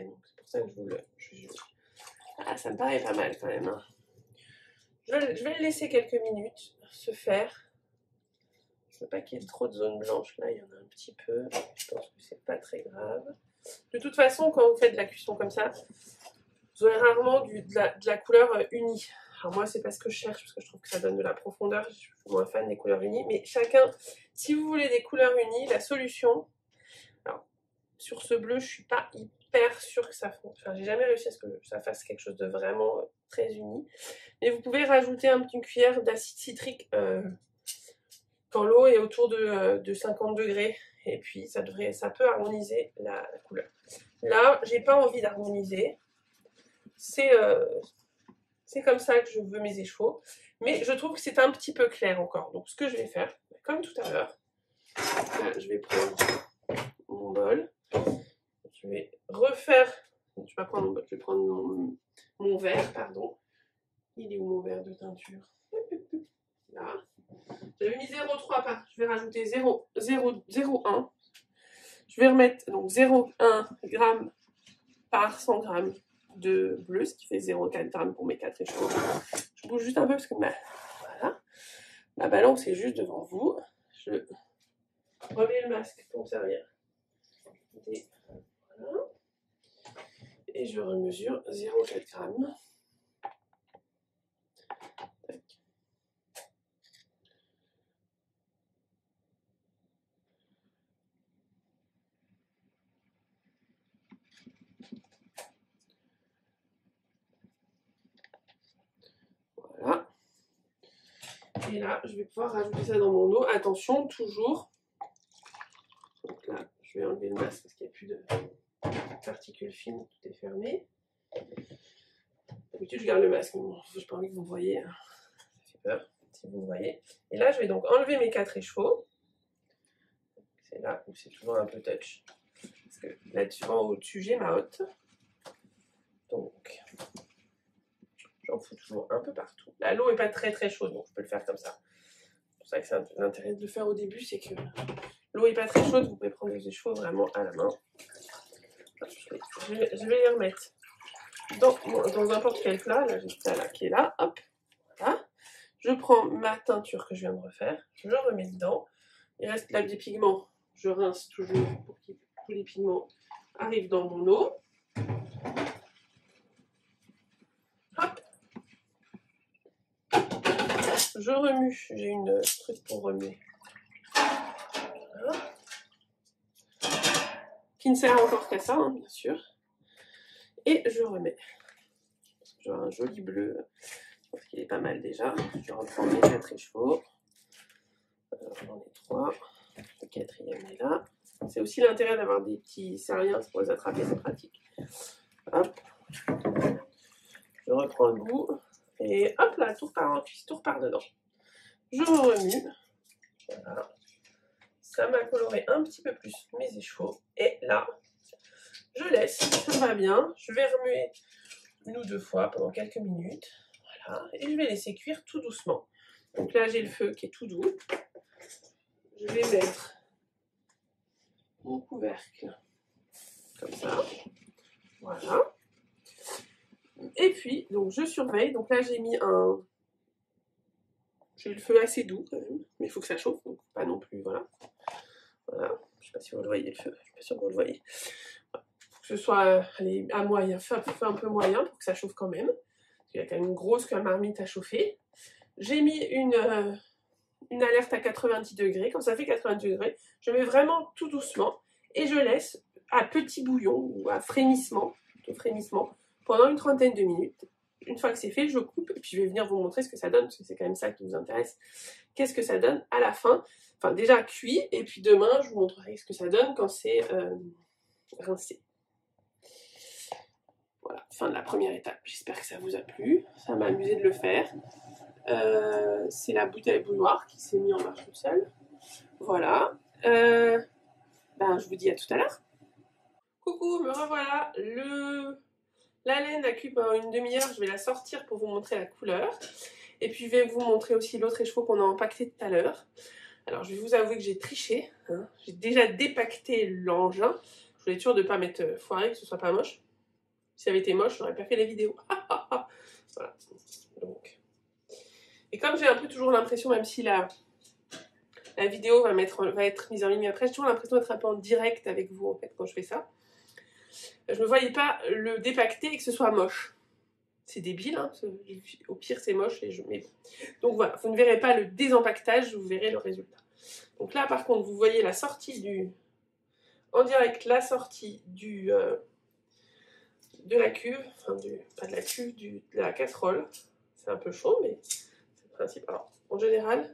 ça que je vous le... Je, je... Ah, ça me paraît pas mal quand même. Hein. Je, je vais le laisser quelques minutes se faire. Je veux pas qu'il y ait trop de zones blanches. Là, il y en a un petit peu. Je pense que c'est pas très grave. De toute façon, quand vous faites de la cuisson comme ça, vous aurez rarement du, de, la, de la couleur unie. Alors moi, c'est pas ce que je cherche, parce que je trouve que ça donne de la profondeur. Je suis moins fan des couleurs unies. Mais chacun, si vous voulez des couleurs unies, la solution... Alors, sur ce bleu, je suis pas hyper sûre que ça fonctionne. Enfin, j'ai jamais réussi à ce que ça fasse quelque chose de vraiment très uni. Mais vous pouvez rajouter un, une cuillère d'acide citrique euh, quand l'eau est autour de, euh, de cinquante degrés. Et puis, ça, devrait, ça peut harmoniser la, la couleur. Là, j'ai pas envie d'harmoniser. C'est euh, comme ça que je veux mes échevaux. Mais je trouve que c'est un petit peu clair encore. Donc, ce que je vais faire, comme tout à l'heure, je vais prendre mon bol. Je vais refaire, je vais pas prendre mon bol, je vais prendre mon, mon verre, pardon. Il est où mon verre de teinture? Là. J'avais mis zéro virgule trois par, je vais rajouter zéro virgule un. Je vais remettre donc zéro virgule un gramme par cent grammes de bleu, ce qui fait zéro virgule quatre grammes pour mes quatre échevaux. Je bouge juste un peu parce que ma, voilà, ma balance est juste devant vous. Je remets le masque pour me servir. Et, voilà. Et je remesure zéro virgule quatre grammes. Tac. Voilà. Et là, je vais pouvoir rajouter ça dans mon eau. Attention, toujours. Donc là, je vais enlever le masque parce qu'il n'y a plus de particules fines, tout est fermé. D'habitude, je garde le masque, mais bon, je n'ai pas envie que vous voyez. Ça fait peur si vous voyez. Et là, je vais donc enlever mes quatre échevaux. C'est là où c'est toujours un peu touch. Parce que là-dessus, en au-dessus, j'ai ma hotte. Donc, j'en fous toujours un peu partout. Là, l'eau n'est pas très très chaude, donc je peux le faire comme ça. C'est pour ça que c'est l'intérêt de le faire au début, c'est que l'eau n'est pas très chaude, vous pouvez prendre les échevaux vraiment à la main. Je vais, je vais les remettre dans, dans n'importe quel plat. Là, j'ai ça là qui est là. Hop, voilà. Je prends ma teinture que je viens de refaire, je remets dedans. Il reste là des pigments. Je rince toujours pour que tous les pigments arrivent dans mon eau. Hop. Je remue. J'ai une truc pour remuer. Voilà. Qui ne sert encore qu'à ça, hein, bien sûr. Et je remets. J'ai un joli bleu. Je pense qu'il est pas mal déjà. Je reprends mes quatre échevaux. Alors, j'en ai trois. Le quatrième est là. C'est aussi l'intérêt d'avoir des petits sériens pour les attraper, c'est pratique. Hop. Je reprends le bout. Et hop là, tout repart en cuisse, tout repart dedans. Je remue. Voilà. Ça m'a coloré un petit peu plus mes échevaux. Et là, je laisse, ça va bien. Je vais remuer une ou deux fois pendant quelques minutes. Voilà. Et je vais laisser cuire tout doucement. Donc là, j'ai le feu qui est tout doux. Je vais mettre mon couvercle comme ça. Voilà. Et puis, donc je surveille. Donc là, j'ai mis un... J'ai le feu assez doux quand même. Mais il faut que ça chauffe. Donc pas non plus, voilà. Voilà. Je ne sais pas si vous le voyez, le feu. Je ne suis pas sûre que vous le voyez. Voilà. Faut que ce soit allez, à moyen, feu, feu un peu moyen pour que ça chauffe quand même. Il y a quand même une grosse marmite à chauffer. J'ai mis une... Euh, une alerte à quatre-vingt-dix degrés, quand ça fait quatre-vingt-dix degrés, je mets vraiment tout doucement et je laisse à petit bouillon ou à frémissement, plutôt frémissement, pendant une trentaine de minutes. Une fois que c'est fait, je coupe et puis je vais venir vous montrer ce que ça donne, parce que c'est quand même ça qui vous intéresse. Qu'est-ce que ça donne à la fin? Enfin, déjà cuit, et puis demain, je vous montrerai ce que ça donne quand c'est euh, rincé. Voilà, fin de la première étape. J'espère que ça vous a plu. Ça m'a amusé de le faire. Euh, c'est la bouteille bouilloire qui s'est mise en marche toute seule. Voilà. Euh, ben, je vous dis à tout à l'heure. Coucou, me revoilà. Le... La laine a cuit pendant une demi-heure. Je vais la sortir pour vous montrer la couleur. Et puis je vais vous montrer aussi l'autre écheveau qu'on a empaqueté tout à l'heure. Alors je vais vous avouer que j'ai triché. Hein. J'ai déjà dépaqueté l'engin. Je voulais être sûre de ne pas mettre foiré, que ce soit pas moche. Si ça avait été moche, j'aurais pas fait la vidéo. Voilà. Donc. Et comme j'ai un peu toujours l'impression, même si la, la vidéo va, mettre, va être mise en ligne après, j'ai toujours l'impression d'être un peu en direct avec vous en fait quand je fais ça. Je me voyais pas le dépacter et que ce soit moche. C'est débile, hein, au pire c'est moche. Et je... Mais bon. Donc voilà, vous ne verrez pas le désempaquetage, vous verrez le résultat. Donc là par contre, vous voyez la sortie du... En direct, la sortie du... Euh... de la cuve, enfin du... pas de la cuve, du... de la casserole. C'est un peu chaud, mais c'est le principe. Alors, en général,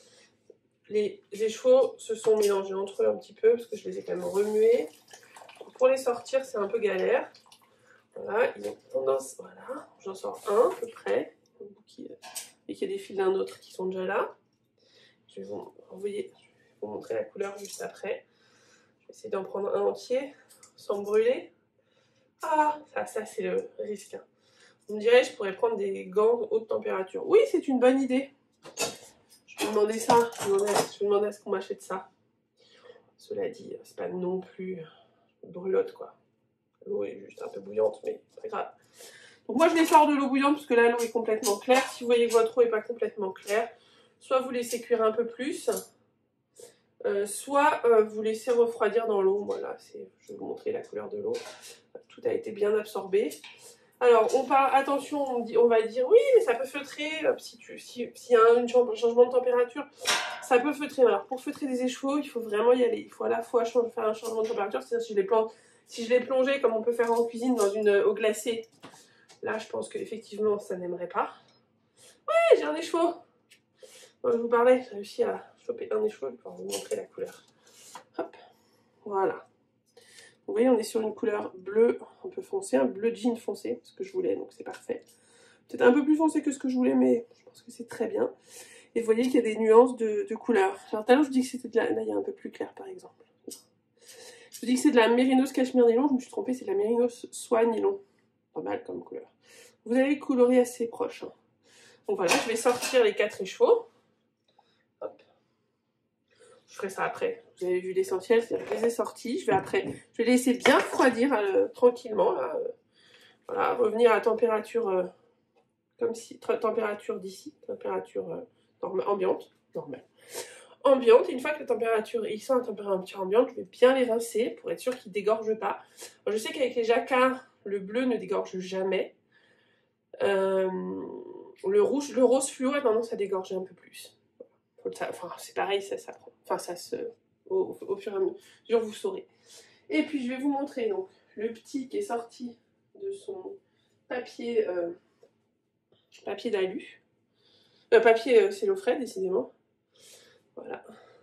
les échevaux se sont mélangés entre eux un petit peu, parce que je les ai quand même remués. Pour les sortir, c'est un peu galère. Voilà, ils ont tendance, voilà, j'en sors un à peu près, et qu'il y a des fils d'un autre qui sont déjà là. Je vais vous envoyer, je vais vous montrer la couleur juste après. Je vais essayer d'en prendre un entier, sans me brûler. Ah, ça, ça c'est le risque. Hein. Vous me direz, je pourrais prendre des gants haute température. Oui, c'est une bonne idée. Je vais demander ça, je vais demander, je vais demander à ce qu'on m'achète ça. Cela dit, c'est pas non plus brûlotte, quoi. L'eau est juste un peu bouillante, mais pas grave. Donc moi, je les sors de l'eau bouillante parce que là, l'eau est complètement claire. Si vous voyez que votre eau n'est pas complètement claire, soit vous laissez cuire un peu plus, euh, soit euh, vous laissez refroidir dans l'eau. Voilà, je vais vous montrer la couleur de l'eau. Tout a été bien absorbé. Alors, on parle, attention, on, dit, on va dire, oui, mais ça peut feutrer. Si tu, si, s'il y a un changement de température, ça peut feutrer. Alors, pour feutrer des échevaux, il faut vraiment y aller. Il faut à la fois faire un changement de température, c'est-à-dire si je les plante, si je les plongeais comme on peut faire en cuisine dans une eau glacée, là, je pense qu'effectivement, ça n'aimerait pas. Ouais, j'ai un écheveau. Moi, je vous parlais, j'ai réussi à choper un écheveau pour vous montrer la couleur. Hop, voilà. Vous voyez, on est sur une couleur bleu un peu foncé, un bleu jean foncé, ce que je voulais, donc c'est parfait. Peut-être un peu plus foncé que ce que je voulais, mais je pense que c'est très bien. Et vous voyez qu'il y a des nuances de, de couleurs. Alors tout à l'heure, je vous dis que c'était de la... Là, il y a un peu plus clair, par exemple. Je vous dis que c'est de la Mérinos Cachemire Nylon, je me suis trompée, c'est de la Mérinos Soie Nylon. Pas mal comme couleur. Vous avez le coloris assez proche. Hein. Donc voilà, je vais sortir les quatre échevaux. Hop. Je ferai ça après. Vous avez vu l'essentiel, c'est-à-dire que je les ai sortis. Je vais après, je vais les laisser bien refroidir euh, tranquillement. Là, euh, voilà, revenir à température, euh, comme si, température d'ici, température euh, norma, ambiante, normale. Ambiante, et une fois que la température, ils sont à température ambiante, je vais bien les rincer pour être sûr qu'ils ne dégorgent pas. Alors, je sais qu'avec les jacquards, le bleu ne dégorge jamais. Euh, le rouge, le rose fluo a tendance à dégorger un peu plus. Enfin, c'est pareil, ça s'apprend. Enfin, ça se... Au, au fur et à mesure, vous saurez. Et puis, je vais vous montrer donc le petit qui est sorti de son papier, euh, papier d'alu. Euh, papier euh, cellophrène, décidément. Voilà.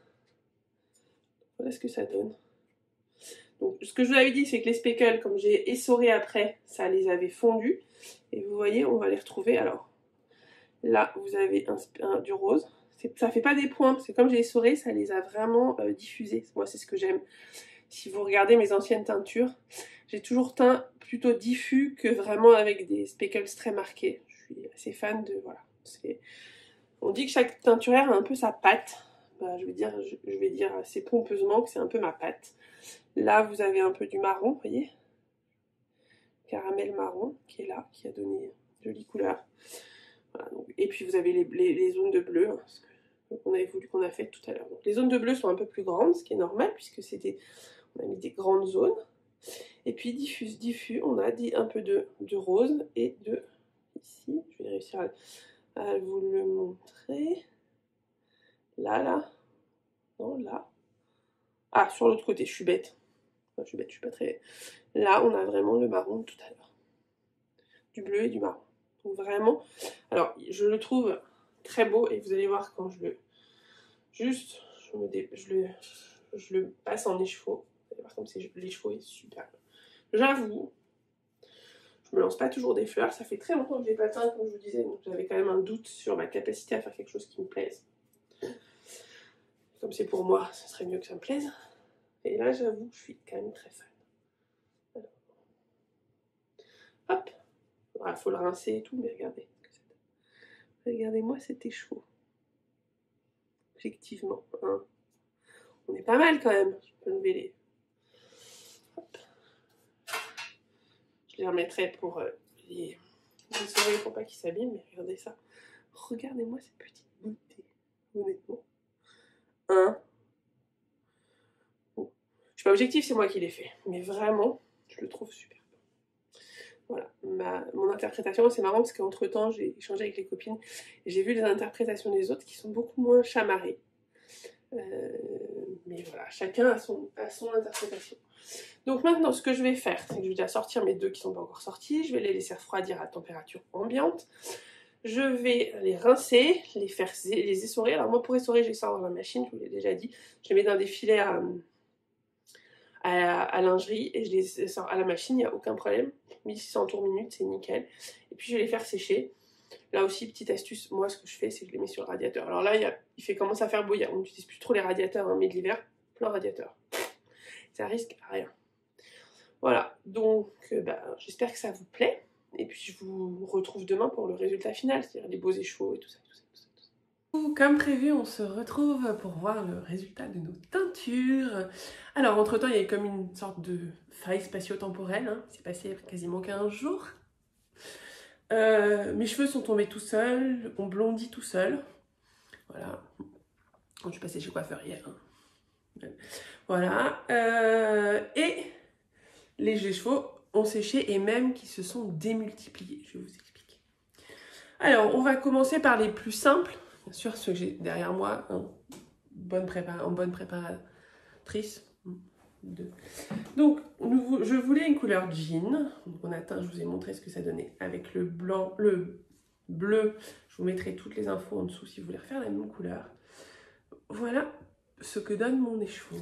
Voilà ce que ça donne. Donc, ce que je vous avais dit, c'est que les speckles, comme j'ai essoré après, ça les avait fondus. Et vous voyez, on va les retrouver. Alors, là, vous avez un, un, du rose. Ça fait pas des points, parce que comme j'ai essoré, ça les a vraiment euh, diffusés. Moi, c'est ce que j'aime. Si vous regardez mes anciennes teintures, j'ai toujours teint plutôt diffus que vraiment avec des speckles très marqués. Je suis assez fan de... Voilà. On dit que chaque teinturière a un peu sa patte. Bah, je, vais dire, je, je vais dire assez pompeusement que c'est un peu ma patte. Là, vous avez un peu du marron, vous voyez, caramel marron qui est là, qui a donné une jolie couleur. Voilà, donc, et puis vous avez les, les, les zones de bleu, hein, qu'on avait voulu qu'on a fait tout à l'heure. Les zones de bleu sont un peu plus grandes, ce qui est normal puisque c'était, on a mis des grandes zones. Et puis diffus, diffus, on a dit un peu de, de rose et de ici. Je vais réussir à, à vous le montrer. Là, là, non, là. Ah, sur l'autre côté, je suis bête. Enfin, je suis bête, je suis pas très. Là, on a vraiment le marron de tout à l'heure, du bleu et du marron. Donc vraiment, alors je le trouve très beau et vous allez voir quand je le, juste, je, me dé... je, le... je le passe en écheveau. Vous allez voir comme l'écheveau est superbe. J'avoue, je me lance pas toujours des fleurs. Ça fait très longtemps que je l'ai pas teint, comme je vous disais, donc j'avais quand même un doute sur ma capacité à faire quelque chose qui me plaise. Comme c'est pour moi, ce serait mieux que ça me plaise. Et là, j'avoue, je suis quand même très fan. Alors. Hop. Il faut le rincer et tout, mais regardez. Regardez-moi cet écheveau. Effectivement. Hein. On est pas mal quand même. Je peux lever les... Hop. Je les remettrai pour euh, les, les soirées pour pas qu'ils s'abîment. Mais regardez ça. Regardez-moi cette petite beauté. Honnêtement. Un. Bon. Je suis pas objective, c'est moi qui l'ai fait. Mais vraiment, je le trouve super. Voilà, Ma, mon interprétation, c'est marrant parce qu'entre temps j'ai échangé avec les copines et j'ai vu les interprétations des autres qui sont beaucoup moins chamarrées. Euh, mais voilà, chacun a son, a son interprétation. Donc maintenant, ce que je vais faire, c'est que je vais déjà sortir mes deux qui sont pas encore sortis, je vais les laisser refroidir à température ambiante. Je vais les rincer, les faire les essorer. Alors moi, pour essorer, je les sors dans la machine, je vous l'ai déjà dit. Je les mets dans des filets à, à, à lingerie et je les sors à la machine, il n'y a aucun problème. mille six cents tours minute, c'est nickel. Et puis je vais les faire sécher. Là aussi, petite astuce, moi ce que je fais, c'est que je les mets sur le radiateur. Alors là, il, y a, il fait commence à faire beau, on n'utilise plus trop les radiateurs, hein, mais de l'hiver, plein radiateur. Ça risque rien. Voilà, donc euh, bah, j'espère que ça vous plaît. Et puis je vous retrouve demain pour le résultat final, c'est-à-dire les beaux échevaux et tout ça, tout ça, tout ça, tout ça. Comme prévu, on se retrouve pour voir le résultat de nos teintures. Alors, entre-temps, il y a eu comme une sorte de faille spatio-temporelle. Hein. C'est passé quasiment quinze jours. Euh, mes cheveux sont tombés tout seuls, on blondit tout seul. Voilà. Je suis passée chez coiffeur hier. Hein. Voilà. Euh, et les cheveux ont séché et même qui se sont démultipliés. Je vais vous expliquer. Alors, on va commencer par les plus simples. Bien sûr, ceux que j'ai derrière moi, hein, bonne prépa en bonne préparatrice. Deux. Donc, nous, je voulais une couleur jean. Donc, on a teint, je vous ai montré ce que ça donnait avec le blanc, le bleu. Je vous mettrai toutes les infos en dessous si vous voulez refaire la même couleur. Voilà ce que donne mon écheveau.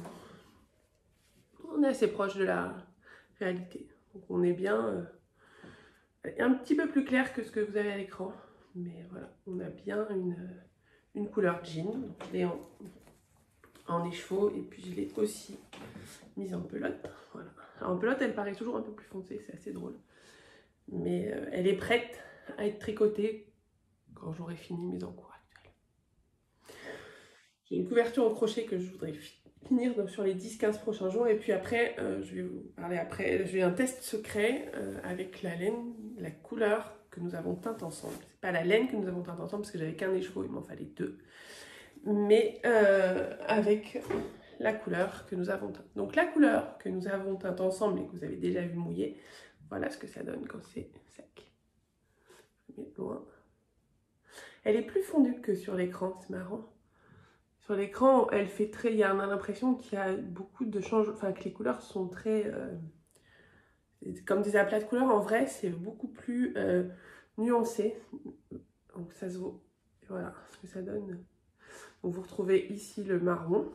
On est assez proche de la réalité. Donc, on est bien euh, un petit peu plus clair que ce que vous avez à l'écran. Mais voilà, on a bien une, une couleur jean. Donc, je l'ai en, en écheveau et puis je l'ai aussi mise en pelote. Voilà. Alors, en pelote, elle paraît toujours un peu plus foncée, c'est assez drôle. Mais euh, elle est prête à être tricotée quand j'aurai fini mes encours actuels. J'ai une couverture en crochet que je voudrais finir sur les dix quinze prochains jours. Et puis après, euh, je vais vous parler après. J'ai un test secret euh, avec la laine, la couleur que nous avons teinte ensemble. C'est pas la laine que nous avons teinte ensemble parce que j'avais qu'un écheveau, il m'en fallait deux. Mais euh, avec la couleur que nous avons teinte. Donc la couleur que nous avons teinte ensemble et que vous avez déjà vu mouiller, voilà ce que ça donne quand c'est sec. Je mets loin. Elle est plus fondue que sur l'écran, c'est marrant. Sur l'écran, elle fait très. Il y a l'impression qu'il y a beaucoup de changements, enfin que les couleurs sont très euh, comme des aplats de couleurs. En vrai, c'est beaucoup plus euh, nuancé. Donc ça se vaut. Et voilà ce que ça donne. Donc vous retrouvez ici le marron,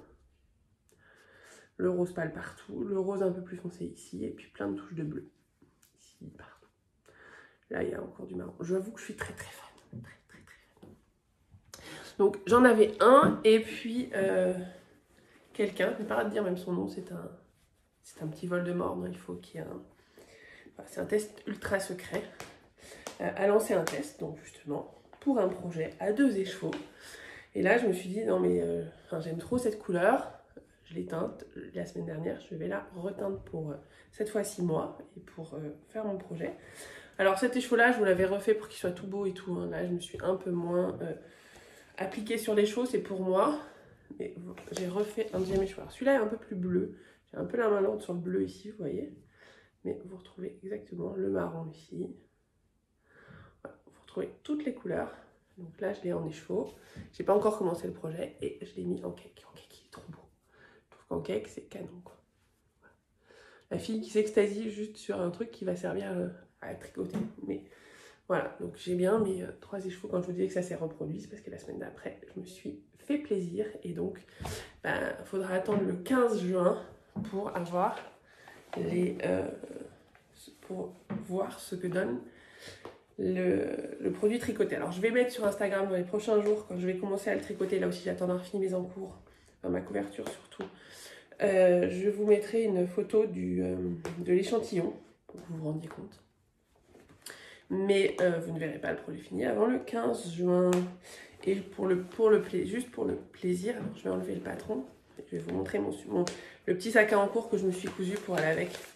le rose pâle partout, le rose un peu plus foncé ici, et puis plein de touches de bleu ici, partout. Là, il y a encore du marron. Je vous avoue que je suis très très fan. Très très très fan. Donc j'en avais un, et puis euh, quelqu'un, je n'ai pas à dire même son nom, c'est un, c'est un petit vol de mort, non, il faut qu'il y ait un... Enfin, c'est un test ultra secret. Euh, a lancé un test, donc justement, pour un projet à deux écheveaux. Et là, je me suis dit, non mais euh, enfin, j'aime trop cette couleur. Je l'ai teinte la semaine dernière. Je vais la reteindre pour euh, cette fois-ci moi et pour euh, faire mon projet. Alors cet écheveau-là, je vous l'avais refait pour qu'il soit tout beau et tout. Hein. Là, je me suis un peu moins euh, appliquée sur l'écheveau, c'est pour moi. Mais j'ai refait un deuxième écheveau. Alors celui-là est un peu plus bleu. J'ai un peu la main lourde sur le bleu ici, vous voyez. Mais vous retrouvez exactement le marron ici. Voilà, vous retrouvez toutes les couleurs. Donc là, je l'ai en écheveau. J'ai pas encore commencé le projet et je l'ai mis en cake. En cake, il est trop beau. Je trouve qu'en cake, c'est canon, quoi. Voilà. La fille qui s'extasie juste sur un truc qui va servir à tricoter. Mais voilà, donc j'ai bien mes euh, trois écheveaux. Quand je vous disais que ça s'est reproduit, c'est parce que la semaine d'après, je me suis fait plaisir. Et donc, il ben, faudra attendre le quinze juin pour avoir les... Euh, pour voir ce que donne Le, le produit tricoté. Alors je vais mettre sur Instagram dans les prochains jours, quand je vais commencer à le tricoter, là aussi j'attends d'avoir fini mes encours, enfin, ma couverture surtout, euh, je vous mettrai une photo du, euh, de l'échantillon, pour que vous vous rendiez compte. Mais euh, vous ne verrez pas le produit fini avant le quinze juin. Et pour le, pour le pla- juste pour le plaisir, alors je vais enlever le patron, je vais vous montrer mon, mon, le petit sac à encours que je me suis cousu pour aller avec.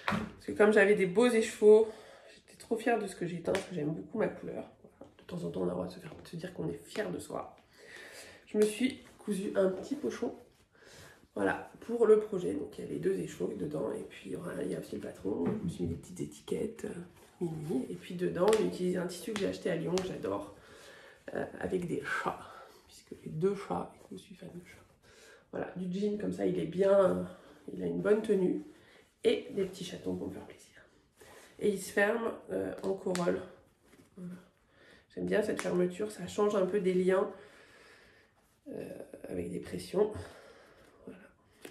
Parce que comme j'avais des beaux écheveaux, j'étais trop fière de ce que j'ai teint, parce que j'aime beaucoup ma couleur. Voilà. De temps en temps, on a le droit de se, faire, de se dire qu'on est fier de soi. Je me suis cousu un petit pochon, voilà, pour le projet. Donc il y a les deux écheveaux dedans, et puis il y a aussi le patron. Je me suis mis des petites étiquettes euh, mini, et puis dedans, j'ai utilisé un tissu que j'ai acheté à Lyon, que j'adore, euh, avec des chats, puisque j'ai deux chats, et que je suis fan de chats. Voilà, du jean comme ça, il est bien, il a une bonne tenue, et des petits chatons pour me faire plaisir. Et il se ferme euh, en corolle. Voilà. J'aime bien cette fermeture, ça change un peu des liens euh, avec des pressions. Voilà.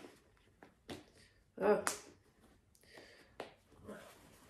Ah. Voilà.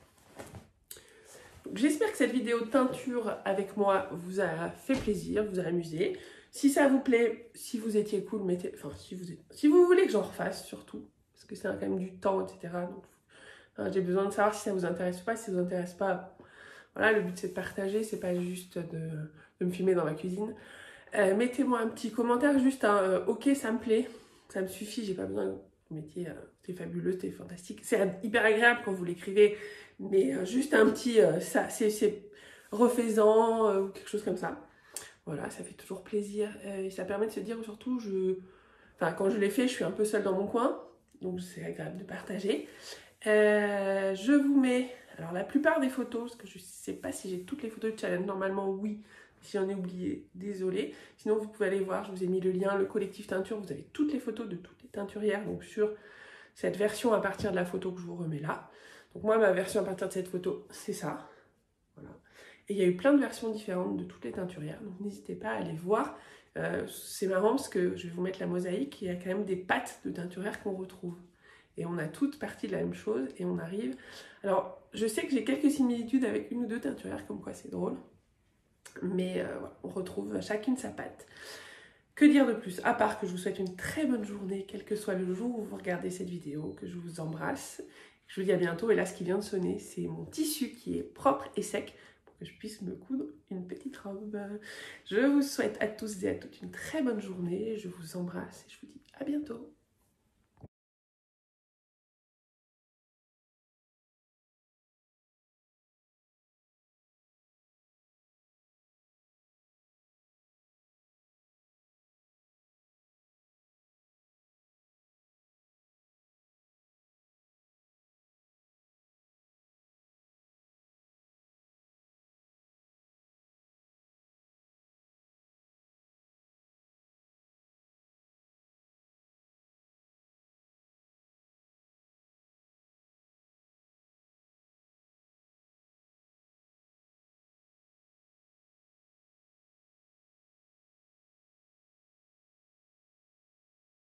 J'espère que cette vidéo de teinture avec moi vous a fait plaisir, vous a amusé. Si ça vous plaît, si vous étiez cool, mettez... Enfin, si vous, êtes... si vous voulez que j'en refasse, surtout, parce que c'est quand même du temps, et cetera. Donc, hein, j'ai besoin de savoir si ça vous intéresse ou pas. Si ça vous intéresse pas, voilà, le but c'est de partager, c'est pas juste de, de me filmer dans ma cuisine. Euh, Mettez-moi un petit commentaire, juste un euh, ok, ça me plaît, ça me suffit, j'ai pas besoin que vous mettiez euh, c'est fabuleux, c'est fantastique. C'est hyper agréable quand vous l'écrivez, mais euh, juste un petit euh, ça, c'est refaisant euh, ou quelque chose comme ça. Voilà, ça fait toujours plaisir euh, et ça permet de se dire surtout, je... enfin, quand je l'ai fait, je suis un peu seule dans mon coin, donc c'est agréable de partager. Euh, je vous mets alors la plupart des photos, parce que je sais pas si j'ai toutes les photos de challenge, normalement oui, si j'en ai oublié, désolé. Sinon vous pouvez aller voir, je vous ai mis le lien, le collectif teinture, vous avez toutes les photos de toutes les teinturières, donc sur cette version à partir de la photo que je vous remets là. Donc moi ma version à partir de cette photo, c'est ça. Voilà. Et il y a eu plein de versions différentes de toutes les teinturières, donc n'hésitez pas à aller voir. Euh, c'est marrant parce que je vais vous mettre la mosaïque, il y a quand même des pattes de teinturières qu'on retrouve. Et on a toutes partie de la même chose et on arrive... Alors, je sais que j'ai quelques similitudes avec une ou deux teinturières, comme quoi c'est drôle. Mais euh, ouais, on retrouve chacune sa patte. Que dire de plus? À part que je vous souhaite une très bonne journée, quel que soit le jour où vous regardez cette vidéo, que je vous embrasse. Je vous dis à bientôt. Et là, ce qui vient de sonner, c'est mon tissu qui est propre et sec pour que je puisse me coudre une petite robe. Je vous souhaite à tous et à toutes une très bonne journée. Je vous embrasse et je vous dis à bientôt.